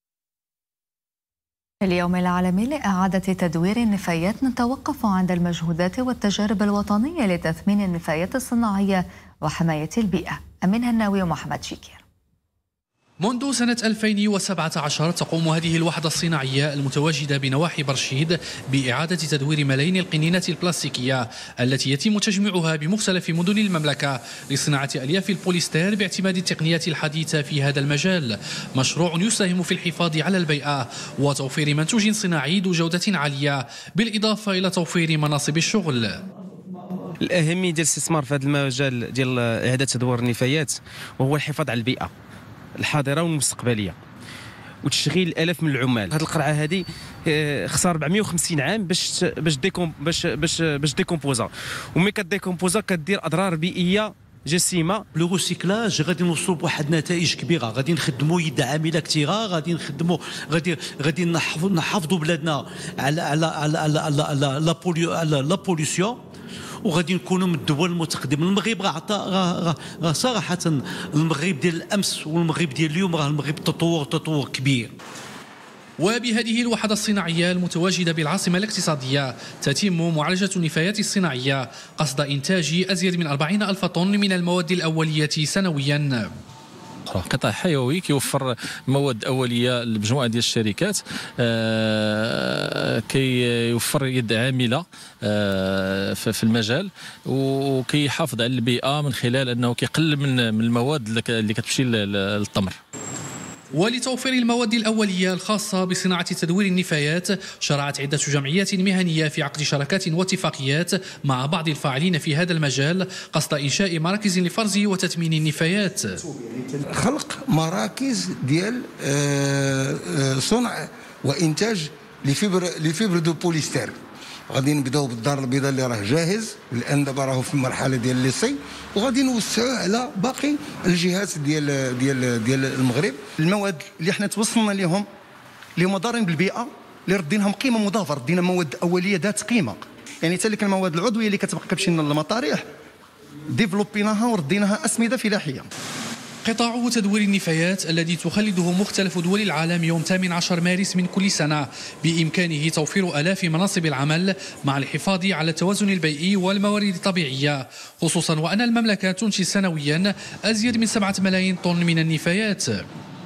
Speaker 1: اليوم العالمي لإعادة تدوير النفايات نتوقف عند المجهودات والتجارب الوطنية لتثمين النفايات الصناعية وحماية البيئة. أمين هناوي ومحمد شيكير.
Speaker 10: منذ سنة ألفين وسبعة عشر تقوم هذه الوحدة الصناعية المتواجدة بنواحي برشيد بإعادة تدوير ملايين القنينات البلاستيكية التي يتم تجميعها بمختلف مدن المملكة لصناعة ألياف البوليستير باعتماد التقنيات الحديثة في هذا المجال. مشروع يساهم في الحفاظ على البيئة وتوفير منتوج صناعي ذو جودة عالية، بالإضافة إلى توفير مناصب الشغل.
Speaker 11: الأهمية ديال الاستثمار في هذا المجال ديال إعادة تدوير النفايات وهو الحفاظ على البيئة الحاضرة والمستقبلية وتشغيل الالاف من العمال. هذه القرعه هذه خسر أربعمائة وخمسين عام باش باش ديكوم باش باش باش ديكومبوزا، وملي كديكومبوزا كدير اضرار بيئيه جسيمه.
Speaker 12: لو ريسيكلاج غادي نوصلوا بواحد النتائج كبيره، غادي نخدموا يد عامله كثيره، غادي نخدموا غادي غادي نحفظوا نحافظوا بلادنا على على على على على لا بوليسيون، وغادي نكونوا من الدول المتقدمه. المغرب راه عطى راه صراحه المغرب ديال الامس والمغرب ديال اليوم راه المغرب تطور تطور كبير.
Speaker 10: وبهذه الوحدة الصناعية المتواجدة بالعاصمة الاقتصادية تتم معالجة النفايات الصناعية قصد إنتاج أزيد من أربعين ألف طن من المواد الأولية سنويا.
Speaker 26: قطاع حيوي كيوفر مواد أولية لمجموعة ديال الشركات، آه كيوفر يد عاملة آه في المجال، وكيحافظ على البيئة من خلال أنه كيقلل من المواد اللي كتمشي للتمر.
Speaker 10: ولتوفير المواد الأولية الخاصة بصناعة تدوير النفايات شرعت عدة جمعيات مهنية في عقد شراكات واتفاقيات مع بعض الفاعلين في هذا المجال قصد إنشاء مراكز لفرز وتثمين النفايات.
Speaker 27: خلق مراكز ديال صنع وإنتاج لفيبر لفيبر دو بوليستير. غادي نبداو بالدار البيضاء اللي راه جاهز الان، دابا راهو في المرحله ديال ليسي، وغادي نوسعوا على باقي الجهات ديال ديال ديال المغرب.
Speaker 28: المواد اللي حنا توصلنا لهم اللي هما ضارين بالبيئه
Speaker 15: اللي رديناهم قيمه مضافه، ردينا مواد اوليه ذات قيمه، يعني حتى لك المواد العضويه اللي كتبقى كتمشي للمطارح ديفلوبيناها ورديناها اسمده فلاحيه.
Speaker 10: قطاع تدوير النفايات الذي تخلده مختلف دول العالم يوم ثامن عشر مارس من كل سنة بإمكانه توفير آلاف مناصب العمل مع الحفاظ على التوازن البيئي والموارد الطبيعية، خصوصا وأن المملكة تنشي سنويا أزيد من سبعة ملايين طن من النفايات.
Speaker 1: في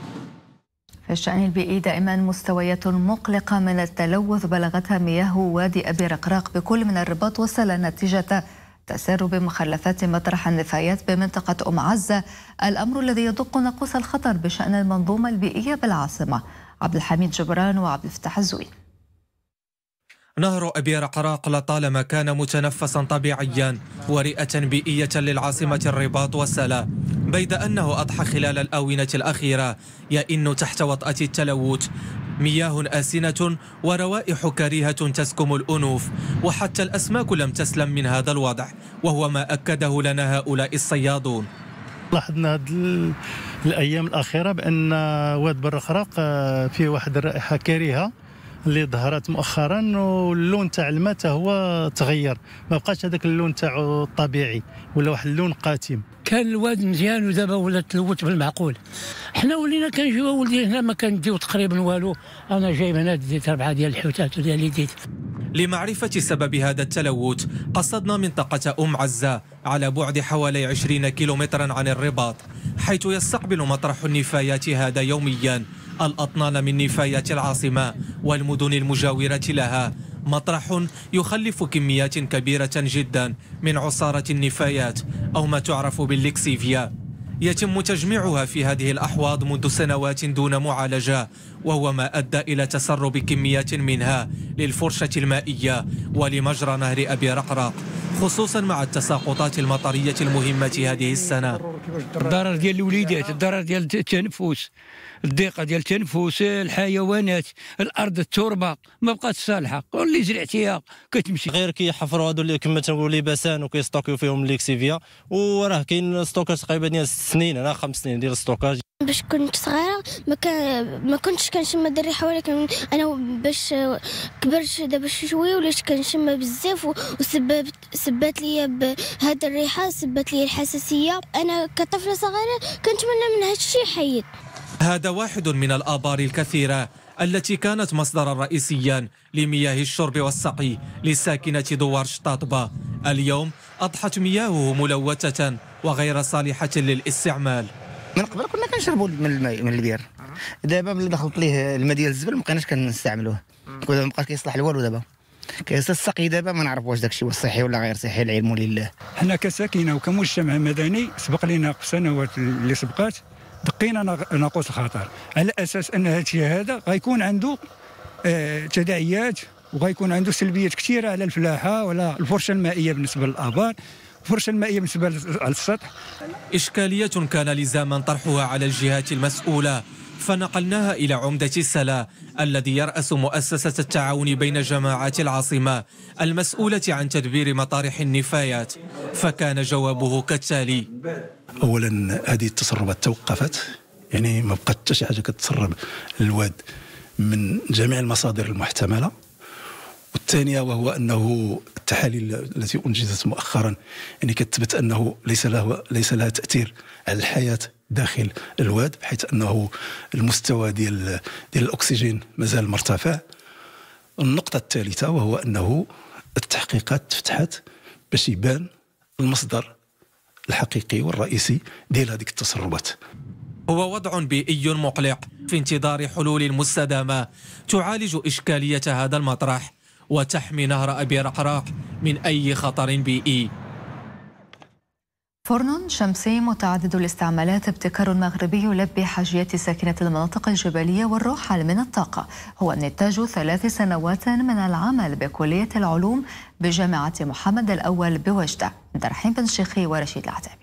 Speaker 1: الشأن البيئي دائما مستويات مقلقة من التلوث بلغتها مياه وادي أبي رقراق بكل من الرباط وسلا نتيجة تسرب مخلفات مطرح النفايات بمنطقة أم عزة، الأمر الذي يدق ناقوس الخطر بشأن المنظومة البيئية بالعاصمة. عبد الحميد جبران وعبد الفتاح الزوين.
Speaker 16: نهر أبي رقراق لطالما كان متنفسا طبيعيا ورئة بيئية للعاصمة الرباط والسلا، بيد أنه أضحى خلال الآونة الأخيرة يئن تحت وطأة التلوث، مياه آسنة وروائح كريهة تسكم الأنوف، وحتى الأسماك لم تسلم من هذا الوضع، وهو ما أكده لنا هؤلاء الصيادون.
Speaker 17: لاحظنا هذه الأيام الأخيرة بأن واد برقراق فيه واحد الرائحة كريهة اللي ظهرت مؤخرا، واللون تاع الماء هو تغير، ما بقاش هذاك اللون تاعو الطبيعي ولا واحد اللون قاتم.
Speaker 18: كان الواد مزيان ودابا ولا تلوث بالمعقول. حنا ولينا كنجيو ولدي هنا ما كنديو تقريبا والو، انا جايب هنا ديت اربعه ديال الحوتات وديال اللي ديت.
Speaker 16: لمعرفة سبب هذا التلوث قصدنا منطقة أم عزة على بعد حوالي عشرين كيلومترا عن الرباط، حيث يستقبل مطرح النفايات هذا يوميا الأطنان من نفايات العاصمة والمدن المجاورة لها، مطرح يخلف كميات كبيرة جدا من عصارة النفايات أو ما تعرف بالليكسيفيا، يتم تجميعها في هذه الأحواض منذ سنوات دون معالجة، وهو ما أدى إلى تسرب كميات منها للفرشة المائية ولمجرى نهر أبي رقراق، خصوصا مع التساقطات المطرية المهمة هذه السنة.
Speaker 18: الضرر ديال الوليدات، الضرر ديال التنفس، الضيقه ديال التنفس، الحيوانات، الارض، التربه ما بقات صالحه، واللي زرعتيها كتمشي.
Speaker 19: غير كيحفروا هادو اللي كما تنقولوا لباسان وكيستوكيو فيهم الليكسيفيا، وراه كاين ستوكاج تقريبا ديال ست سنين، انا خمس سنين ديال الستوكاج.
Speaker 20: باش كنت صغيره ما كان ما كنتش كنشم هاد الريحه، ولكن انا باش كبرت دابا شويه وليت كنشم بزاف، وسببت سبات لي بهاد الريحه، سبات لي الحساسيه. انا كطفله صغيره كنتمنى من هاد الشيء حيد.
Speaker 16: هذا واحد من الآبار الكثيرة التي كانت مصدرا رئيسيا لمياه الشرب والسقي لساكنة دوار شطاطبة، اليوم أضحت مياهه ملوثة وغير صالحة للاستعمال.
Speaker 21: من قبل كنا كنشربوا من الماء من البير، دابا ملي دخلت ليه الماء ديال الزبل ما بقيناش كنستعملوه، ما بقاش كيصلح لوالو. دابا كيس السقي دابا ما نعرف واش داكشي واش صحي ولا غير صحي، العلم لله.
Speaker 18: حنا كساكنه وكمجتمع مدني سبق لينا في السنوات اللي سبقات دقينا ناقوس الخطر، على اساس ان هذا الشيء هذا غيكون عنده آه تداعيات وغيكون عنده سلبيات كثيره على الفلاحه ولا الفرشه المائيه بالنسبه للابار، الفرشه المائيه بالنسبه للسطح.
Speaker 16: اشكاليه كان لزاما طرحها على الجهات المسؤوله، فنقلناها الى عمده السلا الذي يراس مؤسسه التعاون بين جماعات العاصمه المسؤوله عن تدبير مطارح النفايات، فكان جوابه كالتالي:
Speaker 28: اولا هذه التسربات توقفت، يعني ما بقات حتى شي حاجه كتسرب للواد من جميع المصادر المحتمله. والثانيه وهو انه التحاليل التي انجزت مؤخرا يعني كتثبت انه ليس له ليس لها تاثير على الحياه داخل الواد، بحيث انه المستوى ديال ديال الاكسجين مازال مرتفع. النقطه الثالثه وهو انه التحقيقات تفتحت باش يبان المصدر الحقيقي والرئيسي ديال هذيك التسربات.
Speaker 16: هو وضع بيئي مقلق في انتظار حلول مستدامة تعالج إشكالية هذا المطرح وتحمي نهر أبي رقراق من أي خطر بيئي.
Speaker 1: فرن شمسي متعدد الاستعمالات، ابتكار مغربي يلبي حاجيات ساكنة المناطق الجبلية والروحل من الطاقة، هو نتاج ثلاث سنوات من العمل بكلية العلوم بجامعة محمد الأول بوجدة. عبد الرحيم بن شيخي ورشيد العتابي.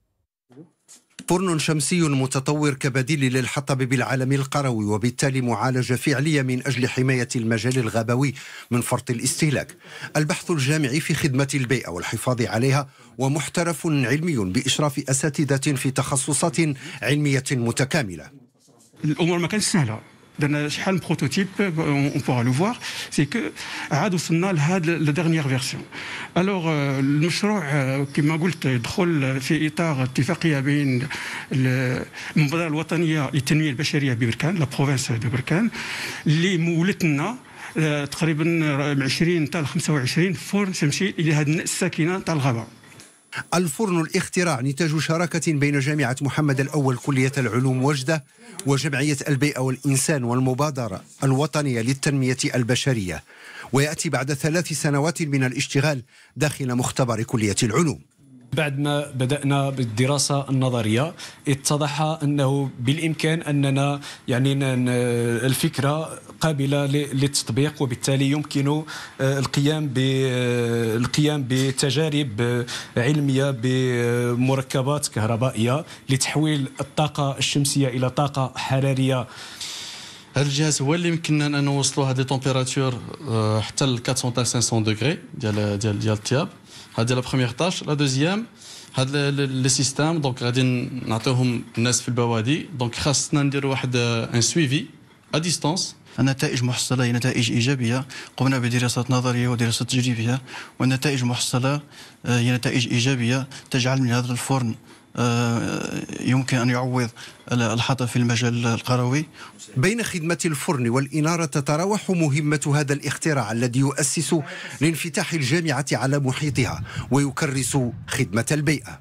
Speaker 29: فرن شمسي متطور كبديل للحطب بالعالم القروي، وبالتالي معالجة فعلية من أجل حماية المجال الغابوي من فرط الاستهلاك. البحث الجامعي في خدمة البيئة والحفاظ عليها، ومحترف علمي بإشراف أساتذة في تخصصات علمية متكاملة.
Speaker 30: الأمور ما كانت سهلة
Speaker 2: درنا شحال من بروتوتيب اون بوغا لو فوار سي كو عاد وصلنا لهاد لا ديرنيير فيرسيون. الوغ المشروع كما قلت يدخل في اطار اتفاقيه بين المبادره الوطنيه للتنميه البشريه ببركان لا بروفانس دو بركان اللي مولتنا تقريبا من عشرين حتى خمسة وعشرين فرن تمشي الى هذه الساكنه تاع الغابه.
Speaker 29: الفرن الاختراع نتاج شراكة بين جامعة محمد الأول كلية العلوم وجدة وجمعية البيئة والإنسان والمبادرة الوطنية للتنمية البشرية، ويأتي بعد ثلاث سنوات من الاشتغال داخل مختبر كلية العلوم.
Speaker 3: بعد ما بدأنا بالدراسة النظرية اتضح أنه بالإمكان أننا يعني الفكرة قابلة للتطبيق، وبالتالي يمكن القيام بالقيام بتجارب علمية بمركبات كهربائية لتحويل الطاقة الشمسية إلى طاقة حرارية.
Speaker 5: هذا الجهاز هو اللي يمكننا ان نوصلوا هذه تمبيراتور حتى ل أربعمائة حتى خمسمائة دوغري ديال ديال ديال الطياب. هذه لا بروميير طاش. لا دوزيام هذا لي سيستيم دونك غادي نعطيوهم الناس في البوادي، دونك خاصنا نديروا واحد ان سويفي ا ديستانس.
Speaker 6: النتائج محصلة هي نتائج إيجابية، قمنا بدراسات نظرية ودراسات تجريبية، والنتائج محصلة هي نتائج إيجابية تجعل من هذا الفرن يمكن أن يعوض الحطب في المجال القروي.
Speaker 29: بين خدمة الفرن والإنارة تتراوح مهمة هذا الاختراع الذي يؤسس لانفتاح الجامعة على محيطها ويكرس خدمة البيئة.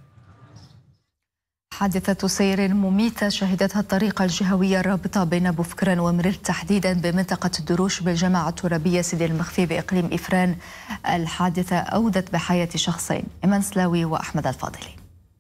Speaker 1: حادثة سير مميتة شهدتها الطريقة الجهوية الرابطة بين بوفكران ومرير تحديدا بمنطقة الدروش بالجامعة الترابية سيدي المخفي بإقليم إفران. الحادثة أودت بحياة شخصين، إيمان سلاوي وأحمد الفاضلي.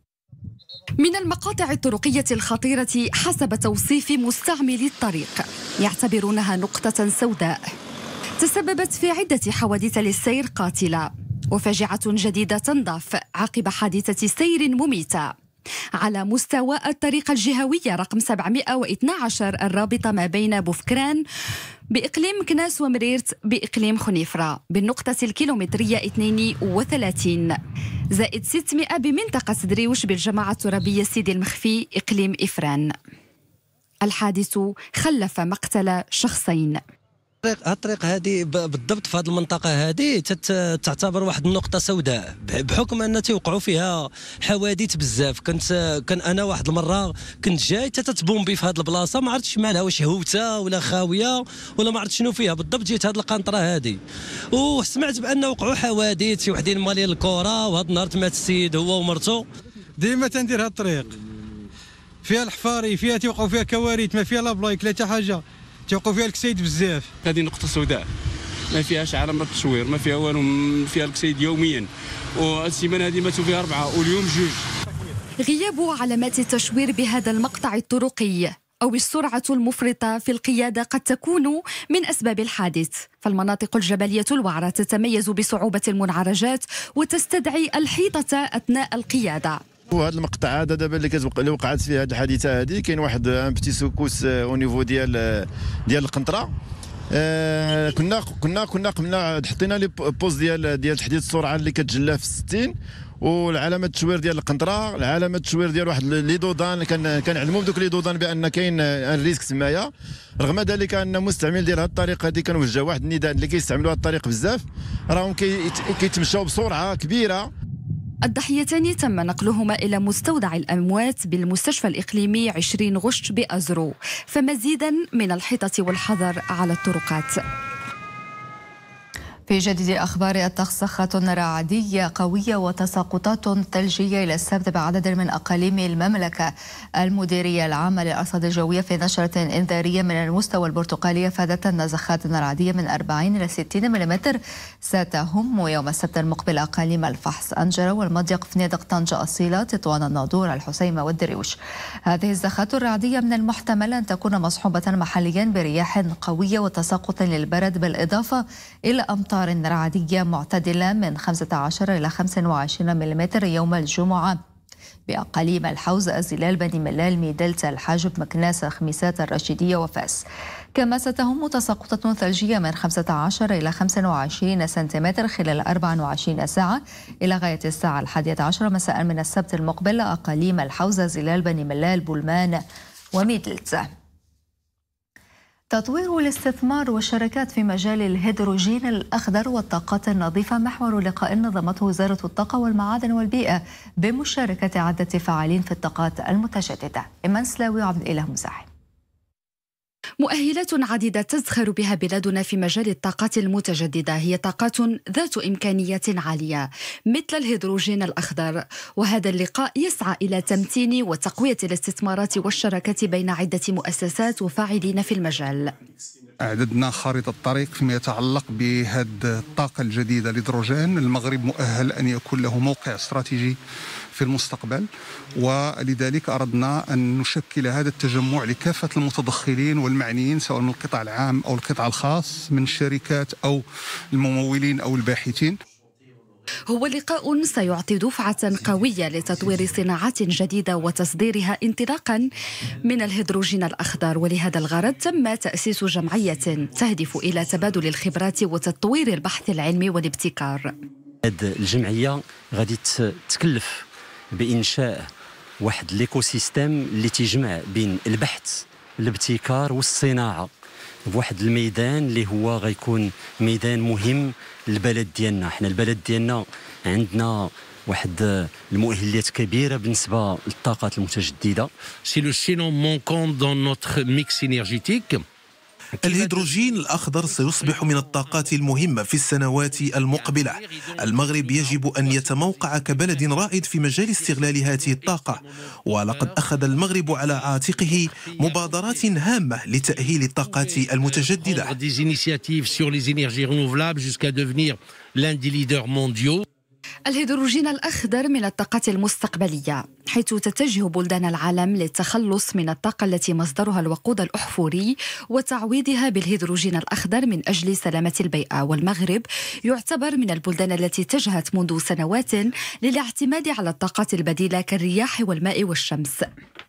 Speaker 9: من المقاطع الطرقية الخطيرة حسب توصيف مستعملي الطريق، يعتبرونها نقطة سوداء تسببت في عدة حوادث للسير قاتلة، وفاجعة جديدة تنضاف عقب حادثة سير مميتة على مستوى الطريق الجهوية رقم سبعمائة واثني عشر الرابطة ما بين بوفكران بإقليم كناس ومريرت بإقليم خنيفرة بالنقطة الكيلومترية اثنين وثلاثين زائد ستمائة بمنطقة دريوش بالجماعة الترابية سيدي المخفي إقليم إفران. الحادث خلف مقتل شخصين.
Speaker 22: الطريق هذه بالضبط في هذه المنطقة هذه تعتبر واحد النقطة سوداء بحكم أن تيوقعوا فيها حوادث بزاف. كنت كان أنا واحد المرة كنت جاي تتبومبي في هذه البلاصة، ما عرفتش مالها، واش هوتة ولا خاوية ولا ما عرفت شنو فيها بالضبط. جيت هذه القنطرة هذه وسمعت بأن وقعوا حوادث، شي وحدين مالين الكرة، وهذا النهار مات السيد هو ومرته.
Speaker 23: ديما تندير هذا الطريق فيها الحفاري، فيها تيوقعوا فيها كوارث، ما فيها لا بلايك لا حتى حاجة، تيوقعوا فيها الكسيد بزاف.
Speaker 24: هذه نقطة سوداء ما فيهاش علامة تصوير، ما فيها والو، فيها الكسيد يوميا، والسيمانة هذه ماتوا فيها أربعة واليوم جوج.
Speaker 9: غياب علامات التشوير بهذا المقطع الطرقي أو السرعة المفرطة في القيادة قد تكون من أسباب الحادث، فالمناطق الجبلية الوعرة تتميز بصعوبة المنعرجات وتستدعي الحيطة أثناء القيادة.
Speaker 25: وهذا المقطع هذا دابا اللي كتبقى اللي وقعت فيه هذه الحادثه هذه كاين واحد ان بتي سوكوس او نيفو ديال ديال القنطره. آه كنا كنا كنا قمنا حطينا لي بوز ديال ديال تحديد السرعه اللي كتجلى في ستين، والعلامه التشوير ديال القنطره، العلامه التشوير ديال واحد لي دودان كان كنعلموا بدوك لي دودان بان كاين ان ريسك تمايا. رغم ذلك ان مستعمل ديال هذه الطريق هذه كنوجه واحد النداء اللي كيستعملوا هذه الطريق بزاف، راهم كيتمشاو بسرعه كبيره.
Speaker 9: الضحيتان تم نقلهما إلى مستودع الأموات بالمستشفى الإقليمي عشرين غشت بأزرو، فمزيدا من الحيطة والحذر على الطرقات.
Speaker 1: في جديد أخبار الطقس، صخرة رعدية قوية وتساقطات ثلجية إلى السبت بعدد من أقاليم المملكة. المديرية العامة للأرصاد الجوية في نشرة إنذارية من المستوى البرتقالي أفادت أن نزخات رعدية من أربعين إلى ستين ملم ستهم يوم السبت المقبل أقاليم الفحص، أنجرة والمضيق، فنادق طنجة، أصيلة، تطوان، الناظور، الحسيمة والدريوش. هذه الزخات الرعدية من المحتمل أن تكون مصحوبة محليا برياح قوية وتساقط للبرد، بالإضافة إلى أمطار رعدية معتدلة من خمسة عشر إلى خمسة وعشرين ملم يوم الجمعة بأقاليم الحوز، الزلال، بني ملال، ميدلتا، الحاجب، مكناس، خميسات، الرشيدية وفاس. كما ستهم تساقطات ثلجية من خمسة عشر إلى خمسة وعشرين سنتيمتر خلال أربع وعشرين ساعة إلى غاية الساعة الحادية عشرة مساء من السبت المقبل أقاليم الحوز، الزلال، بني ملال، بولمان وميدلتا. تطوير الاستثمار والشركات في مجال الهيدروجين الأخضر والطاقات النظيفة محور لقاء نظمته وزارة الطاقة والمعادن والبيئة بمشاركة عدة فاعلين في الطاقات المتجددة. إيمان سلاوي وعبد الإله مزاحم.
Speaker 9: مؤهلات عديدة تزخر بها بلادنا في مجال الطاقات المتجددة هي طاقات ذات إمكانيات عالية مثل الهيدروجين الأخضر، وهذا اللقاء يسعى إلى تمتين وتقوية الاستثمارات والشراكات بين عدة مؤسسات وفاعلين في المجال.
Speaker 4: أعددنا خارطة الطريق فيما يتعلق بهذه الطاقة الجديدة الهيدروجين. المغرب مؤهل أن يكون له موقع استراتيجي في المستقبل، ولذلك أردنا أن نشكل هذا التجمع لكافة المتدخلين والمعنيين سواء من القطاع العام أو القطاع الخاص، من الشركات أو الممولين أو الباحثين.
Speaker 9: هو لقاء سيعطي دفعة قوية لتطوير صناعات جديدة وتصديرها انطلاقا من الهيدروجين الأخضر، ولهذا الغرض تم تأسيس جمعية تهدف إلى تبادل الخبرات وتطوير البحث العلمي والابتكار.
Speaker 7: هذه الجمعية غادي تكلف بإنشاء واحد ليكو سيستيم اللي تجمع بين البحث الابتكار والصناعة بواحد الميدان اللي هو غيكون ميدان مهم للبلد ديالنا. حنا البلد ديالنا عندنا واحد المؤهلات كبيرة بالنسبة للطاقات المتجددة.
Speaker 8: سي لو chaînon manquant dans notre mix énergétique.
Speaker 11: الهيدروجين الأخضر سيصبح من الطاقات المهمة في السنوات المقبلة. المغرب يجب أن يتموقع كبلد رائد في مجال استغلال هذه الطاقة، ولقد أخذ المغرب على عاتقه مبادرات هامة لتأهيل الطاقات المتجددة.
Speaker 9: الهيدروجين الأخضر من الطاقات المستقبلية، حيث تتجه بلدان العالم للتخلص من الطاقة التي مصدرها الوقود الأحفوري وتعويضها بالهيدروجين الأخضر من أجل سلامة البيئة. والمغرب يعتبر من البلدان التي اتجهت منذ سنوات للاعتماد على الطاقات البديلة كالرياح والماء والشمس.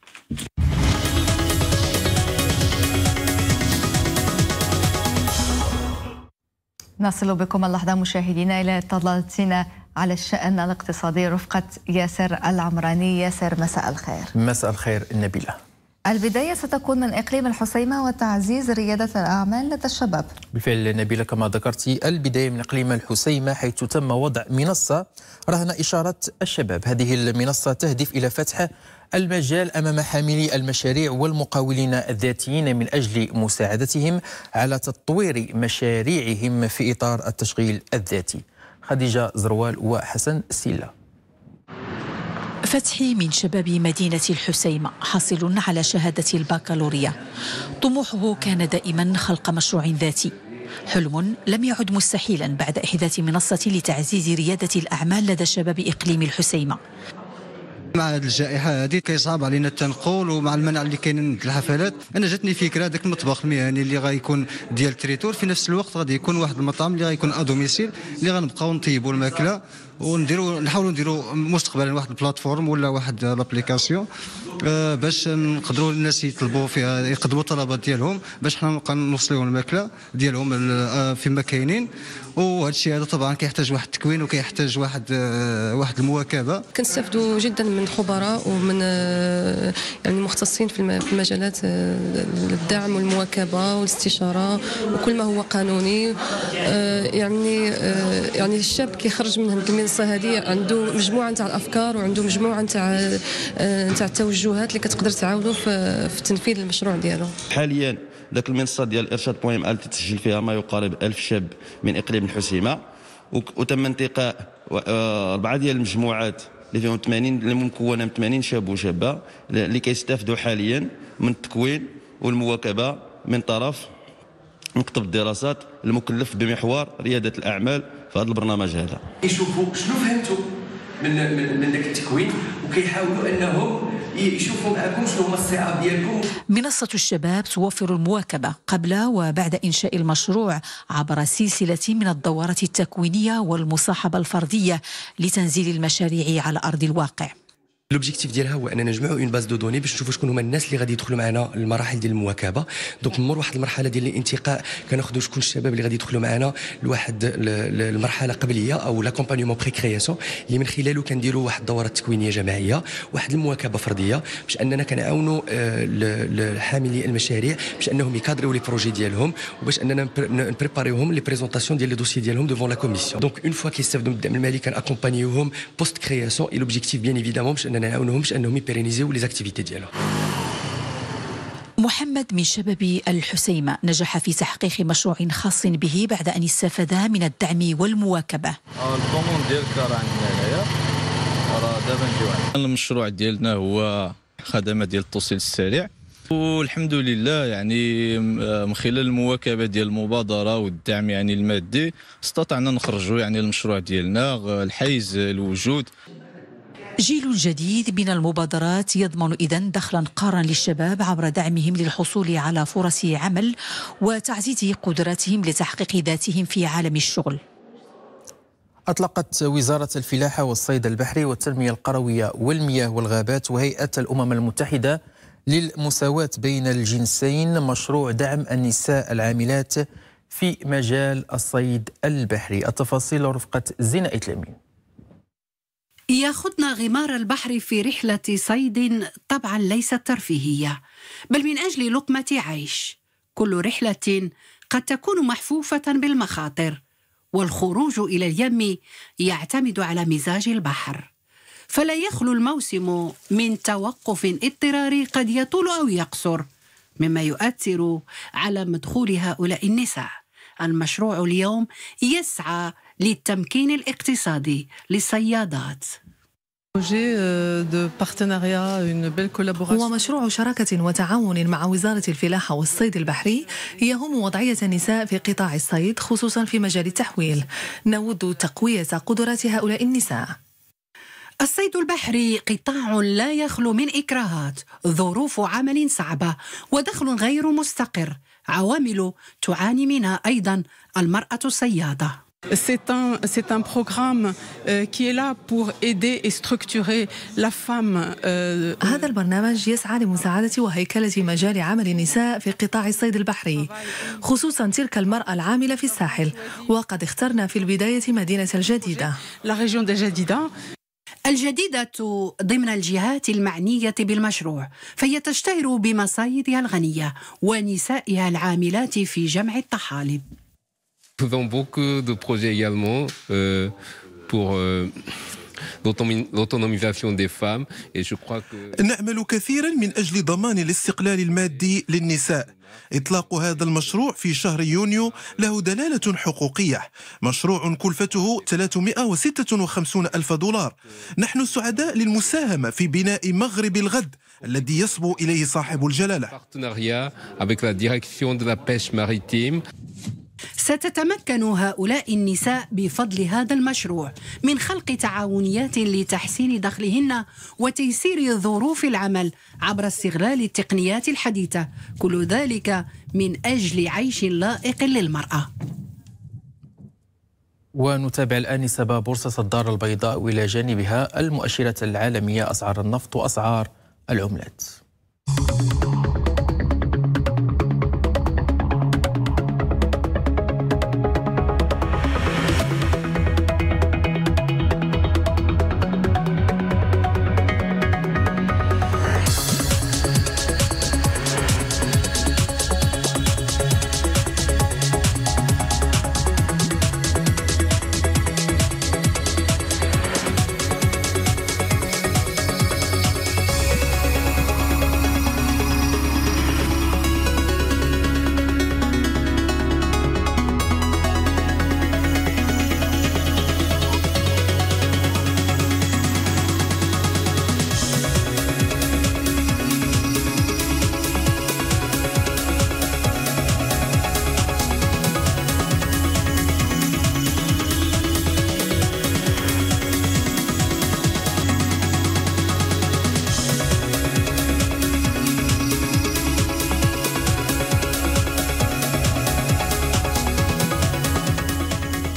Speaker 1: نصل بكم اللحظة مشاهدينا إلى اطلالتنا على الشأن الاقتصادي رفقة ياسر العمراني. ياسر مساء الخير.
Speaker 12: مساء الخير نبيلة.
Speaker 1: البداية ستكون من إقليم الحسيمة وتعزيز ريادة الأعمال لدى الشباب.
Speaker 12: بالفعل نبيلة، كما ذكرتي البداية من إقليم الحسيمة حيث تم وضع منصة رهن إشارة الشباب. هذه المنصة تهدف إلى فتح المجال أمام حاملي المشاريع والمقاولين الذاتيين من أجل مساعدتهم على تطوير مشاريعهم في إطار التشغيل الذاتي. خديجة زروال وحسن سيلا.
Speaker 13: فتحي من شباب مدينة الحسيمة حاصل على شهادة البكالوريا. طموحه كان دائما خلق مشروع ذاتي، حلم لم يعد مستحيلا بعد إحداث منصة لتعزيز ريادة الأعمال لدى شباب إقليم الحسيمة.
Speaker 14: مع هذه الجائحه هذه كيصعب علينا التنقل، ومع المنع اللي كاين الحفلات، انا جاتني فكره هذاك المطبخ المهني اللي غيكون ديال التريتور، في نفس الوقت غادي يكون واحد المطعم اللي غيكون ادوميسيل اللي غنبقاو نطيبوا الماكله ونديروا نحاولوا نديروا مستقبلا واحد البلاتفورم ولا واحد لابليكاسيون آه باش نقدروا الناس يطلبوا فيها يقدموا الطلبات ديالهم باش حنا نبقى نوصلوا الماكله ديالهم آه فيما كاينين. وهذا الشيء هذا طبعا كيحتاج واحد التكوين وكيحتاج واحد آه واحد المواكبه.
Speaker 26: كنستافدوا جدا من خبراء ومن آه يعني مختصين في المجالات آه الدعم والمواكبه والاستشاره وكل ما هو قانوني. آه يعني آه يعني الشاب كيخرج من هذه المنصه هذه عنده مجموعه نتاع الافكار وعنده مجموعه نتاع نتاع التوجهات اللي كتقدر تعاونوا في, في تنفيذ المشروع ديالو. حاليا
Speaker 27: ذاك المنصه ديال ارشاد بويم ال تتسجل فيها ما يقارب ألف شاب من اقليم الحسيمه، وتم انتقاء اربعه ديال المجموعات اللي فيهم ثمانين اللي مكونه من ثمانين شاب وشابه اللي كيستافدوا حاليا من التكوين والمواكبه من طرف مكتب الدراسات المكلف بمحور رياده الاعمال في هذا البرنامج هذا.
Speaker 30: يشوفوا شنو فهمتوا من من من ذاك التكوين وكيحاولوا انهم يشوفوا معكم شنو هما الصعاب ديالكم.
Speaker 13: منصة الشباب توفر المواكبة قبل وبعد إنشاء المشروع عبر سلسلة من الدورات التكوينية والمصاحبة الفردية لتنزيل المشاريع على أرض الواقع.
Speaker 30: لوبجيكتيف ديالها هو اننا نجمعوا اون باز دو دوني باش نشوفوا شكون هما الناس اللي غادي يدخلوا معنا المراحل ديال المواكبه. دونك نمر واحد المرحله ديال الانتقاء كناخذوا شكون الشباب اللي غادي يدخلوا معنا لواحد المرحله قبليه او لاكومبانيومون بري كرياسيون اللي من خلاله كنديروا واحد الدورات تكوينيه جماعيه، واحد المواكبه فرديه باش اننا كنعاونوا حاملي المشاريع باش انهم يكادريو لي بروجي ديالهم وباش اننا نبريباريوهم لي بريزونطاسيون ديال لي دوسي ديالهم ديفون لا كوميسيون. دونك اون فوا كيستافدوا من الدعم المالي كناكومبانيوهم بوست كرياسيون اي لوبجيكتيف بيان ايفيدامون باش اننا نعاونوهم باش انهم يبيرينيزيو لي زاكتيفيتي ديالهم.
Speaker 13: محمد من شباب الحسيمة نجح في تحقيق مشروع خاص به بعد أن استفاد من الدعم والمواكبة.
Speaker 2: الكوموند ديالك راه عندنا هنايا، راه دابا نجيو. المشروع ديالنا هو خدمة ديال التوصيل السريع، والحمد لله يعني من خلال المواكبة ديال المبادرة والدعم يعني المادي استطعنا نخرجوا يعني المشروع ديالنا الحيز الوجود.
Speaker 13: جيل جديد من المبادرات يضمن إذن دخلا قارا للشباب عبر دعمهم للحصول على فرص عمل وتعزيز قدراتهم لتحقيق ذاتهم في عالم الشغل.
Speaker 12: أطلقت وزارة الفلاحة والصيد البحري والتنمية القروية والمياه والغابات وهيئة الأمم المتحدة للمساواة بين الجنسين مشروع دعم النساء العاملات في مجال الصيد البحري. التفاصيل رفقة زينة إتلامين.
Speaker 10: ياخذنا غمار البحر في رحلة صيد طبعا ليست ترفيهية بل من أجل لقمة عيش. كل رحلة قد تكون محفوفة بالمخاطر، والخروج إلى اليم يعتمد على مزاج البحر، فلا يخلو الموسم من توقف اضطراري قد يطول أو يقصر، مما يؤثر على مدخول هؤلاء النساء. المشروع اليوم يسعى للتمكين الاقتصادي للصيادات.
Speaker 15: هو مشروع شراكة وتعاون مع وزارة الفلاحة والصيد البحري يهم وضعية النساء في قطاع الصيد خصوصا في مجال التحويل. نود تقوية قدرات هؤلاء النساء.
Speaker 10: الصيد البحري قطاع لا يخلو من إكراهات، ظروف عمل صعبة ودخل غير مستقر، عوامل تعاني منها أيضا المرأة الصيادة.
Speaker 16: C'est un, c'est un programme euh, qui est là pour aider et structurer la femme. Euh,
Speaker 15: هذا البرنامج يسعى لمساعدة وهيكلة مجال عمل النساء في قطاع الصيد البحري، خصوصا تلك المرأة العاملة في الساحل، وقد اخترنا في البداية مدينة الجديدة.
Speaker 16: La région de Jadida.
Speaker 10: الجديدة ضمن الجهات المعنية بالمشروع، فهي تشتهر بمصايدها الغنية ونسائها العاملات في جمع الطحالب.
Speaker 17: Nous faisons beaucoup de projets également euh, pour euh, l'autonomisation des femmes et je crois que
Speaker 11: نعمل كثيرا من أجل ضمان الاستقلال المادي للنساء. إطلاق هذا المشروع في شهر يونيو له دلالة حقوقية. مشروع كلفته ثلاثمائة وستة وخمسين ألف دولار. نحن سعداء للمساهمة في بناء مغرب الغد الذي يصبو إليه صاحب الجلالة.
Speaker 10: ستتمكن هؤلاء النساء بفضل هذا المشروع من خلق تعاونيات لتحسين دخلهن وتيسير ظروف العمل عبر استغلال التقنيات الحديثة، كل ذلك من أجل عيش لائق للمرأة.
Speaker 12: ونتابع الآن نسب بورصة الدار البيضاء وإلى جانبها المؤشرات العالمية، أسعار النفط وأسعار العملات.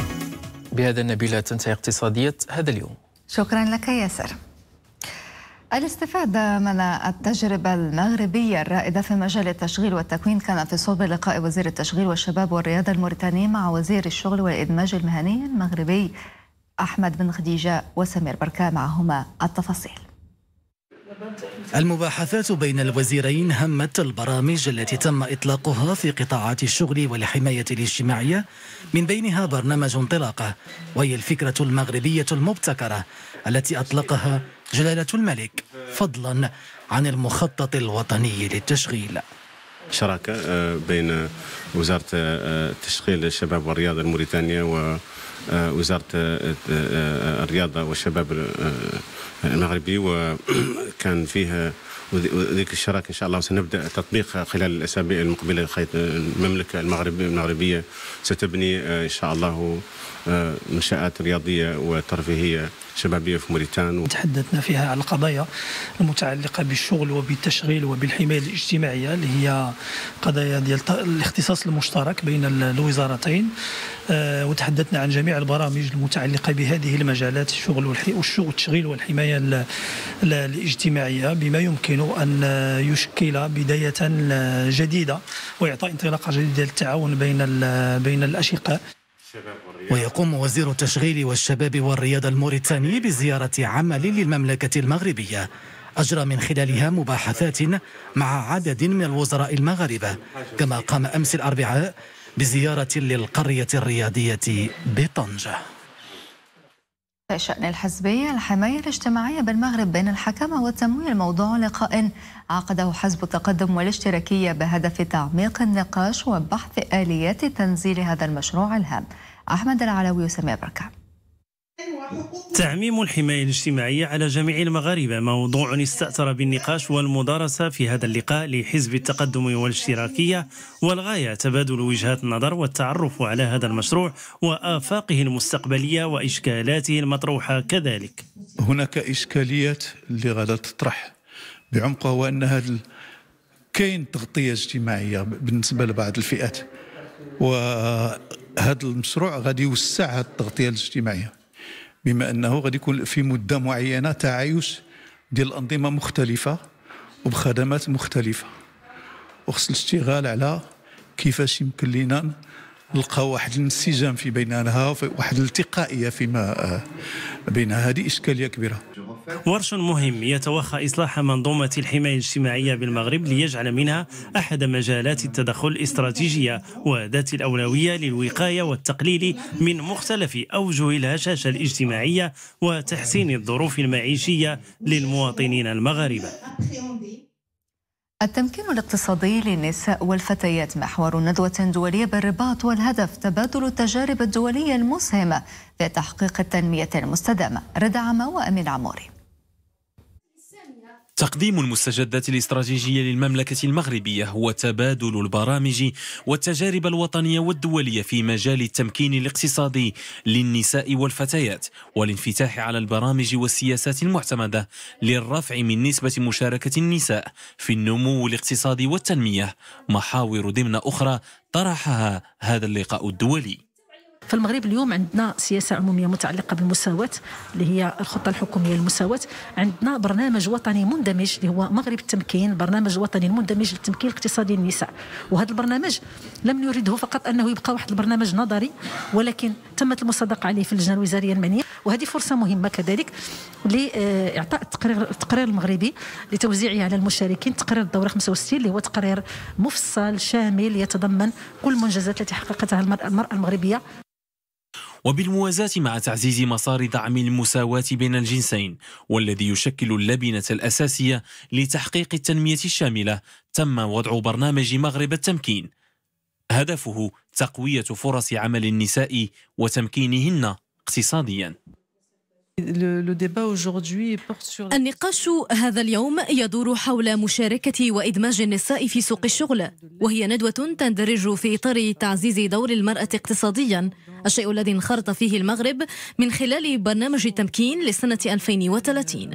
Speaker 12: بهذا النبيلة تنتهي اقتصادية هذا اليوم.
Speaker 1: شكرا لك ياسر. الاستفادة من التجربة المغربية الرائدة في مجال التشغيل والتكوين كان في صلب لقاء وزير التشغيل والشباب والرياضة الموريتاني مع وزير الشغل والإدماج المهني المغربي أحمد بن خديجة وسمير بركة. معهما التفاصيل.
Speaker 3: المباحثات بين الوزيرين همت البرامج التي تم إطلاقها في قطاعات الشغل والحماية الاجتماعية، من بينها برنامج انطلاقة، وهي الفكرة المغربية المبتكرة التي أطلقها جلالة الملك فضلا عن المخطط الوطني للتشغيل.
Speaker 5: شراكة بين وزارة التشغيل الشباب والرياضة الموريتانية ووزارة الرياضة والشباب المغربي، وكان فيها ذيك الشراكة إن شاء الله سنبدأ تطبيقها خلال الأسابيع المقبلة. المملكة المغربية المغربية ستبني إن شاء الله منشآت رياضية وترفيهية شبابية في موريتان.
Speaker 6: تحدثنا فيها على القضايا المتعلقة بالشغل وبالتشغيل وبالحماية الاجتماعية اللي هي قضايا ديال الاختصاص المشترك بين الوزارتين، وتحدثنا عن جميع البرامج المتعلقة بهذه المجالات، الشغل والتشغيل والحماية الاجتماعية، بما يمكن أن يشكل بداية جديدة وإعطاء انطلاقة جديدة للتعاون بين بين الأشقاء.
Speaker 3: ويقوم وزير التشغيل والشباب والرياضة الموريتاني بزيارة عمل للمملكة المغربية، أجرى من خلالها مباحثات مع عدد من الوزراء المغاربة، كما قام أمس الأربعاء بزيارة للقرية الرياضية بطنجة.
Speaker 1: في شأن الحزبية، الحماية الاجتماعية بالمغرب بين الحكمة والتمويل موضوع لقاء عقده حزب التقدم والاشتراكية بهدف تعميق النقاش وبحث آليات تنزيل هذا المشروع الهام. أحمد العلوي وسمير بركة.
Speaker 18: تعميم الحماية الاجتماعية على جميع المغاربة موضوع استأثر بالنقاش والمدارسة في هذا اللقاء لحزب التقدم والاشتراكية، والغاية تبادل وجهات النظر والتعرف على هذا المشروع وآفاقه المستقبلية وإشكالاته المطروحة كذلك.
Speaker 19: هناك إشكاليات اللي غادا تطرح بعمق، هو أن هذا كاين تغطية اجتماعية بالنسبة لبعض الفئات، وهذا المشروع غادي يوسع هذه التغطية الاجتماعية، بما أنه غادي يكون في مدة معينة تعايش ديال الأنظمة مختلفة وبخدمات مختلفة، وخص الاشتغال على كيفاش يمكن لنا نلقى واحد الانسجام في بينها وواحد الالتقائية فيما بينها. هذه إشكالية كبيرة.
Speaker 18: ورش مهم يتوخى إصلاح منظومة الحماية الاجتماعية بالمغرب ليجعل منها أحد مجالات التدخل الاستراتيجية وذات الأولوية للوقاية والتقليل من مختلف أوجه الهشاشة الاجتماعية وتحسين الظروف المعيشية للمواطنين المغاربة.
Speaker 1: التمكين الاقتصادي للنساء والفتيات محور ندوة دولية بالرباط، والهدف تبادل التجارب الدولية المسهمة في تحقيق التنمية المستدامة. رضا عما وأمين عموري.
Speaker 20: تقديم المستجدات الاستراتيجية للمملكة المغربية هو تبادل البرامج والتجارب الوطنية والدولية في مجال التمكين الاقتصادي للنساء والفتيات، والانفتاح على البرامج والسياسات المعتمدة للرفع من نسبة مشاركة النساء في النمو الاقتصادي والتنمية، محاور ضمن أخرى طرحها هذا اللقاء الدولي.
Speaker 21: في المغرب اليوم عندنا سياسة عمومية متعلقة بالمساواة اللي هي الخطة الحكومية للمساواة، عندنا برنامج وطني مندمج اللي هو مغرب التمكين، برنامج وطني مندمج للتمكين الاقتصادي للنساء. وهذا البرنامج لم نريده فقط أنه يبقى واحد البرنامج نظري، ولكن تمت المصادقة عليه في اللجنة الوزارية المعنية، وهذه فرصة مهمة كذلك لإعطاء التقرير التقرير المغربي لتوزيعه على المشاركين، تقرير الدورة خمسة وستين اللي هو تقرير مفصل شامل يتضمن كل المنجزات التي حققتها المرأة المغربية.
Speaker 20: وبالموازاة مع تعزيز مسار دعم المساواة بين الجنسين والذي يشكل اللبنة الأساسية لتحقيق التنمية الشاملة، تم وضع برنامج مغرب التمكين، هدفه تقوية فرص عمل النساء وتمكينهن اقتصاديا.
Speaker 22: النقاش هذا اليوم يدور حول مشاركة وإدماج النساء في سوق الشغل، وهي ندوة تندرج في إطار تعزيز دور المرأة اقتصاديا، الشيء الذي انخرط فيه المغرب من خلال برنامج التمكين لسنة ألفين وثلاثين.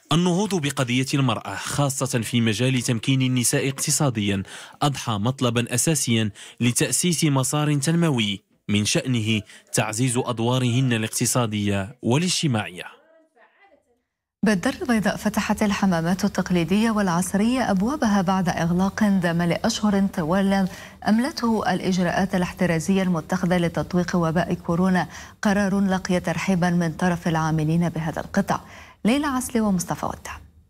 Speaker 20: النهوض بقضية المرأة خاصة في مجال تمكين النساء اقتصاديا أضحى مطلبا أساسيا لتأسيس مسار تنموي من شأنه تعزيز أدوارهن الاقتصادية والاجتماعية.
Speaker 1: بالدار البيضاء فتحت الحمامات التقليدية والعصرية أبوابها بعد إغلاق دام لأشهر طوال أملته الإجراءات الاحترازية المتخذة لتطويق وباء كورونا، قرار لقي ترحيبا من طرف العاملين بهذا القطاع. ليلى عسلي ومصطفى ودع.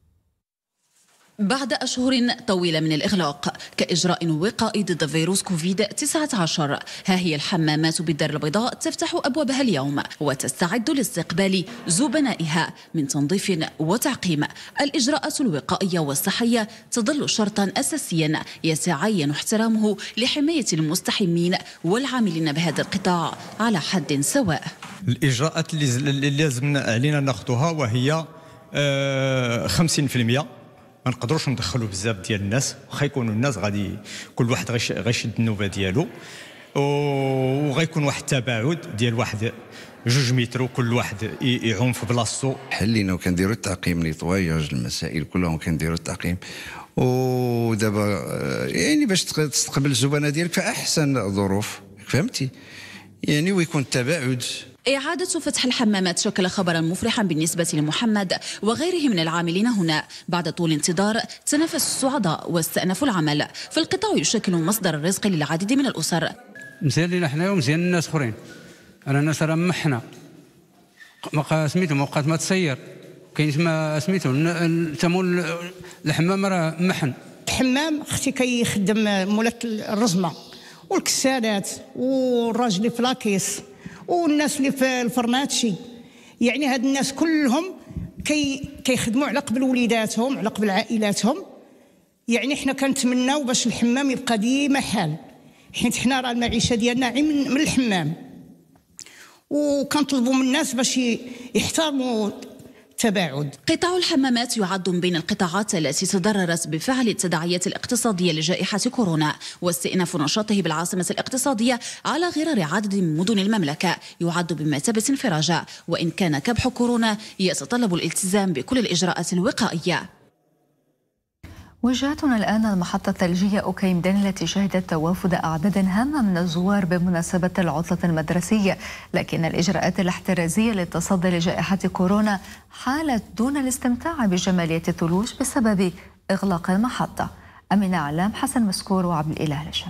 Speaker 4: بعد أشهر طويلة من الإغلاق كإجراء وقائي ضد فيروس كوفيد تسعة عشر، ها هي الحمامات بالدار البيضاء تفتح أبوابها اليوم وتستعد لاستقبال زبنائها من تنظيف وتعقيم. الإجراءات الوقائية والصحية تظل شرطا أساسيا يتعين احترامه لحماية المستحمين والعاملين بهذا القطاع على حد سواء.
Speaker 7: الإجراءات اللي لازمنا علينا ناخذوها وهي خمسين بالمئة. ما نقدروش ندخلوا بزاف ديال الناس، واخا يكونوا الناس غادي كل واحد غيشد النوبه ديالو، وغيكون واحد التباعد ديال واحد جوج متر وكل واحد يعوم في بلاصتو.
Speaker 8: حلينا وكنديروا التعقيم نيطواياج المسائل كلهم كنديروا التعقيم، ودابا يعني باش تستقبل الزبناء ديالك في احسن ظروف، فهمتي يعني، ويكون التباعد.
Speaker 4: إعادة فتح الحمامات شكل خبرا مفرحا بالنسبة لمحمد وغيره من العاملين هنا بعد طول انتظار تنافس السعداء واستأنفوا العمل. فالقطاع يشكل مصدر الرزق للعديد من الأسر.
Speaker 9: مزيان لينا حنايا ومزيان الناس اخرين. انا الناس راه محنا ما سميتهم اوقات ما تسير، كاين ما سميتهم تمول الحمام راه محن.
Speaker 14: الحمام اختي كيخدم مولات الرزمه والكسالات والراجل اللي في لاكيس والناس اللي في الفرماتشي، يعني هاد الناس كلهم كي كيخدموا على قبل وليداتهم على قبل عائلاتهم. يعني حنا كنتمناو باش الحمام يبقى ديما حال، حيت حنا راه المعيشه ديالنا من, من الحمام، وكنطلبوا من الناس باش يحترموا تباعد.
Speaker 4: قطاع الحمامات يعد من بين القطاعات التي تضررت بفعل التداعيات الاقتصادية لجائحة كورونا، واستئناف نشاطه بالعاصمة الاقتصادية على غرار عدد من مدن المملكة يعد بمثابة انفراجة، وإن كان كبح كورونا يتطلب الالتزام بكل الإجراءات الوقائية.
Speaker 1: وجهتنا الآن المحطة الثلجية أوكيمدن التي شهدت توافد أعداد هامة من الزوار بمناسبة العطلة المدرسية، لكن الإجراءات الاحترازية للتصدي لجائحة كورونا حالت دون الاستمتاع بجمالية الثلوج بسبب إغلاق المحطة. أمينة علام، حسن مسكور وعبد الإله الشاب.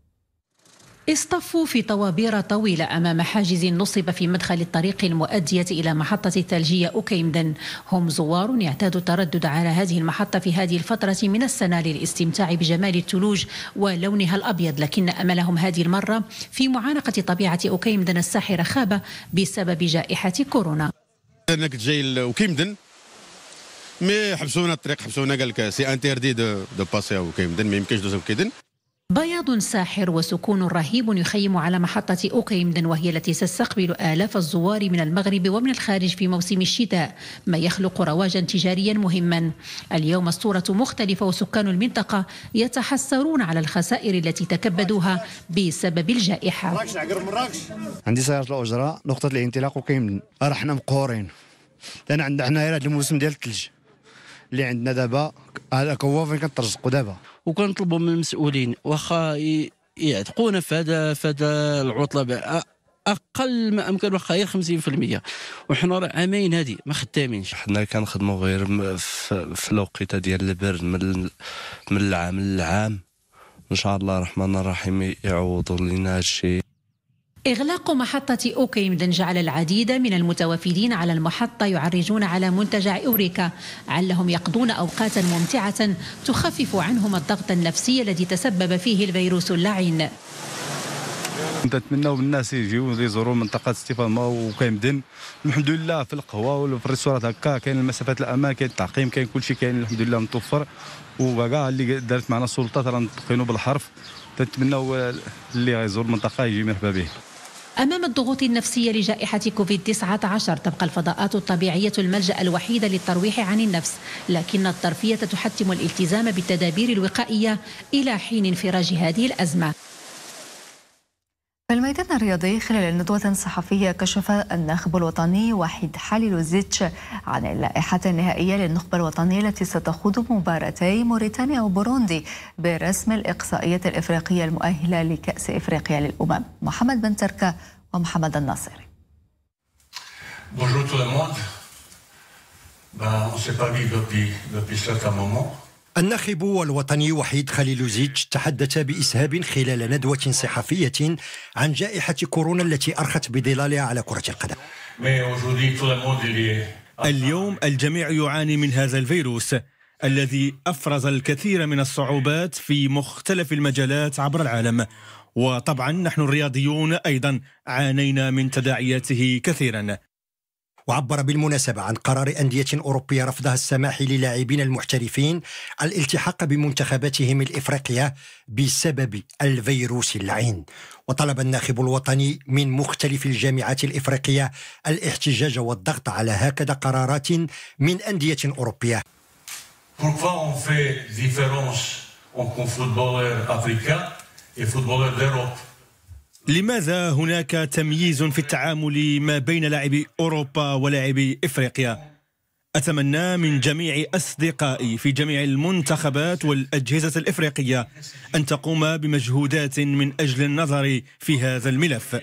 Speaker 23: اصطفوا في طوابير طويلة أمام حاجز نصب في مدخل الطريق المؤدية إلى محطة الثلجية أوكيمدن. هم زوار يعتادوا التردد على هذه المحطة في هذه الفترة من السنة للاستمتاع بجمال الثلوج ولونها الأبيض، لكن أملهم هذه المرة في معانقة طبيعة أوكيمدن الساحرة خاب بسبب جائحة كورونا.
Speaker 24: أنا كنت جاي لأوكيمدن مي حبسونا الطريق، حبسونا قال لك سي انتردي دو دو باسي أوكيمدن، ما يمكنش دوز أوكيمدن.
Speaker 23: بياض ساحر وسكون رهيب يخيم على محطة أوكيمدن، وهي التي تستقبل آلاف الزوار من المغرب ومن الخارج في موسم الشتاء، ما يخلق رواجا تجاريا مهما. اليوم الصورة مختلفة، وسكان المنطقة يتحسرون على الخسائر التي تكبدوها بسبب الجائحة.
Speaker 25: عندي سيارة الأجرة نقطة الانطلاق أوكيمدن، راه حنا مقهورين لأن عندنا حنايا هذا الموسم ديال الثلج اللي عندنا دابا، هذاك هو فين كنترزقوا دابا.
Speaker 28: وكنطلبوا من المسؤولين واخا يعتقونا في هذا في هذا العطله اقل ما امكن، واخا غير خمسين بالمئة، وحنا راه عامين هذه ما خدامينش.
Speaker 29: حنا كنخدموا غير في الوقيته ديال البرد من من العام للعام، ان شاء الله الرحمن الرحيم يعوضوا لنا هادشي.
Speaker 23: إغلاق محطة أوكيمدن جعل العديد من المتوافدين على المحطة يعرجون على منتجع أوريكا، علهم يقضون أوقاتا ممتعة تخفف عنهم الضغط النفسي الذي تسبب فيه الفيروس اللعين.
Speaker 7: نتمنوا من الناس يجيو يزوروا منطقه ستيفانما وكيمدن. الحمد لله في القهوه وفي الريستورات هكا كاين المسافات الامان، كاين التعقيم، كاين كل شيء، كاين الحمد لله متوفر، وكاع اللي دارت معنا السلطات راه نتقينوا بالحرف. نتمنوا اللي غيزور المنطقه يجي مرحبا به.
Speaker 23: أمام الضغوط النفسية لجائحة كوفيد تسعة عشر تبقى الفضاءات الطبيعية الملجأ الوحيد للترويح عن النفس، لكن الترفيه تحتم الالتزام بالتدابير الوقائية إلى حين انفراج هذه الأزمة.
Speaker 1: في الميدان الرياضي خلال ندوة صحفية كشف الناخب الوطني وحيد خليلوزيتش عن اللائحة النهائية للنخبة الوطنية التي ستخوض مباراتي موريتانيا وبوروندي برسم الإقصائية الإفريقية المؤهلة لكأس إفريقيا للأمم. محمد بن تركة ومحمد الناصري.
Speaker 2: Bonjour tout le monde. Ben, on ne s'est pas vu depuis, depuis certain moment.
Speaker 10: الناخب الوطني وحيد خليلوزيتش تحدث بإسهاب خلال ندوة صحفية عن جائحة كورونا التي أرخت بظلالها على كرة القدم.
Speaker 11: اليوم الجميع يعاني من هذا الفيروس الذي أفرز الكثير من الصعوبات في مختلف المجالات عبر العالم، وطبعا نحن الرياضيون أيضا عانينا من تداعياته كثيرا.
Speaker 10: وعبر بالمناسبة عن قرار أندية أوروبية رفضها السماح للاعبين المحترفين الالتحاق بمنتخباتهم الإفريقية بسبب الفيروس اللعين. وطلب الناخب الوطني من مختلف الجامعات الإفريقية الاحتجاج والضغط على هكذا قرارات من أندية أوروبية.
Speaker 2: Pourquoi on fait différence entre footballeurs africains et footballeurs d'Europe?
Speaker 11: لماذا هناك تمييز في التعامل ما بين لاعبي أوروبا ولاعبي إفريقيا؟ أتمنى من جميع أصدقائي في جميع المنتخبات والأجهزة الإفريقية أن تقوم بمجهودات من أجل النظر في هذا الملف.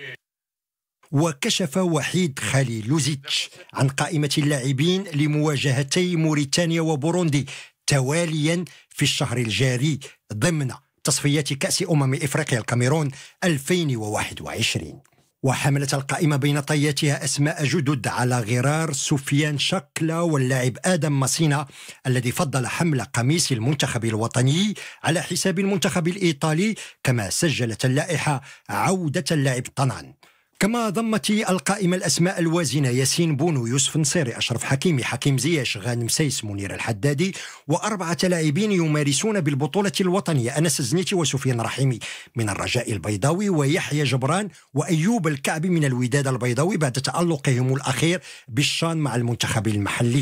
Speaker 10: وكشف وحيد خليلوزيتش عن قائمة اللاعبين لمواجهتي موريتانيا وبوروندي تواليا في الشهر الجاري ضمن تصفيات كأس أمم إفريقيا الكاميرون ألفين وواحد وعشرين. وحملت القائمة بين طياتها أسماء جدد على غرار سفيان شكلة واللاعب آدم ماسينا الذي فضل حمل قميص المنتخب الوطني على حساب المنتخب الإيطالي، كما سجلت اللائحة عودة اللاعب طنان. كما ضمت القائمة الأسماء الوازنة ياسين بونو، يوسف نصيري، أشرف حكيمي، حكيم زياش، غانم سيس، منير الحدادي، وأربعة لاعبين يمارسون بالبطولة الوطنية: أنس الزنيتي وسفيان رحيمي من الرجاء البيضاوي، ويحيى جبران وأيوب الكعبي من الوداد البيضاوي بعد تألقهم الأخير بالشان مع المنتخب المحلي.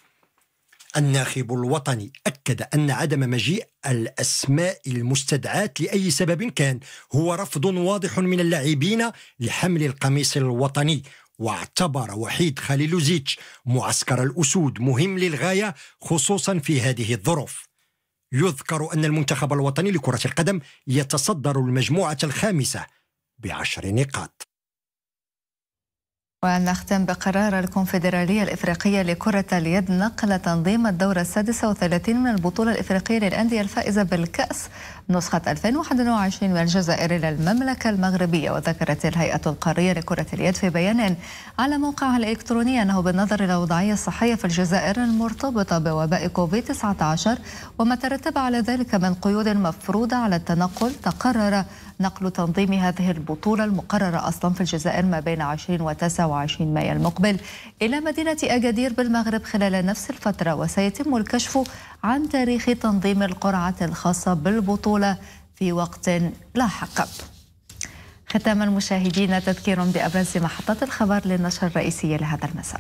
Speaker 10: الناخب الوطني أكد أن عدم مجيء الأسماء المستدعاة لأي سبب كان هو رفض واضح من اللاعبين لحمل القميص الوطني. واعتبر وحيد خليلوزيتش معسكر الأسود مهم للغاية خصوصا في هذه الظروف. يذكر أن المنتخب الوطني لكرة القدم يتصدر المجموعة الخامسة بعشر نقاط.
Speaker 1: ونختم بقرار الكونفدرالية الإفريقية لكرة اليد نقل تنظيم الدورة السادسة والثلاثين من البطولة الإفريقية للأندية الفائزة بالكأس نسخة ألفين وواحد وعشرين من الجزائر إلى المملكة المغربية. وذكرت الهيئة القارية لكرة اليد في بيان على موقعها الإلكتروني أنه بالنظر إلى الوضعية الصحية في الجزائر المرتبطة بوباء كوفيد تسعة عشر وما ترتب على ذلك من قيود مفروضة على التنقل، تقرر نقل تنظيم هذه البطولة المقررة أصلا في الجزائر ما بين عشرين وتسعة وعشرين مايو المقبل إلى مدينة أكادير بالمغرب خلال نفس الفترة. وسيتم الكشف عن تاريخ تنظيم القرعة الخاصة بالبطولة في وقت لاحق. ختاما مشاهدينا تذكير بأبرز محطات الخبر للنشر الرئيسية لهذا المساء.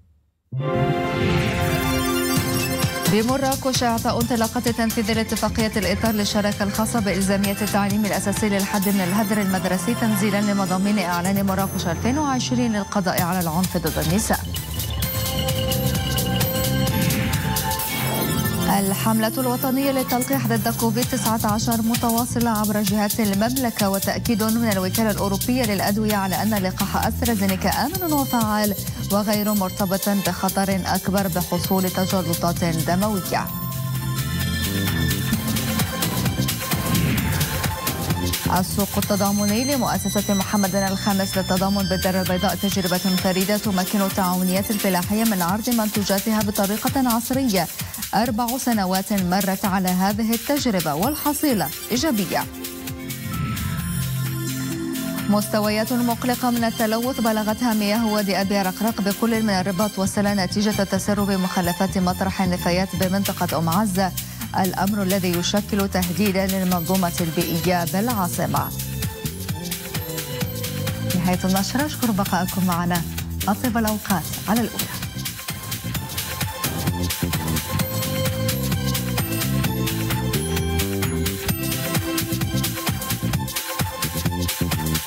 Speaker 1: بمراكش إعطاء انطلاقة تنفيذ الاتفاقية الإطار للشراكة الخاصة بإلزامية التعليم الأساسي للحد من الهدر المدرسي تنزيلا لمضامين إعلان مراكش ألفين وعشرين للقضاء على العنف ضد النساء. الحملة الوطنية للتلقيح ضد كوفيد تسعة عشر متواصلة عبر جهات المملكة، وتأكيد من الوكالة الأوروبية للأدوية على أن لقاح أسترازينيكا آمن وفعال وغير مرتبط بخطر أكبر بحصول تجلطات دموية. السوق التضامني لمؤسسة محمد الخامس للتضامن بالدار البيضاء تجربة فريدة تمكن التعاونيات الفلاحية من عرض منتوجاتها بطريقة عصرية. أربع سنوات مرت على هذه التجربة والحصيلة إيجابية. مستويات مقلقة من التلوث بلغتها مياه وادي أبي رقراق بكل من الرباط والسلا نتيجة تسرب مخلفات مطرح النفايات بمنطقة أم عزة، الأمر الذي يشكل تهديدا للمنظومة البيئية بالعاصمة. نهاية النشرة، أشكر بقائكم معنا، أطيب الأوقات على الأولى.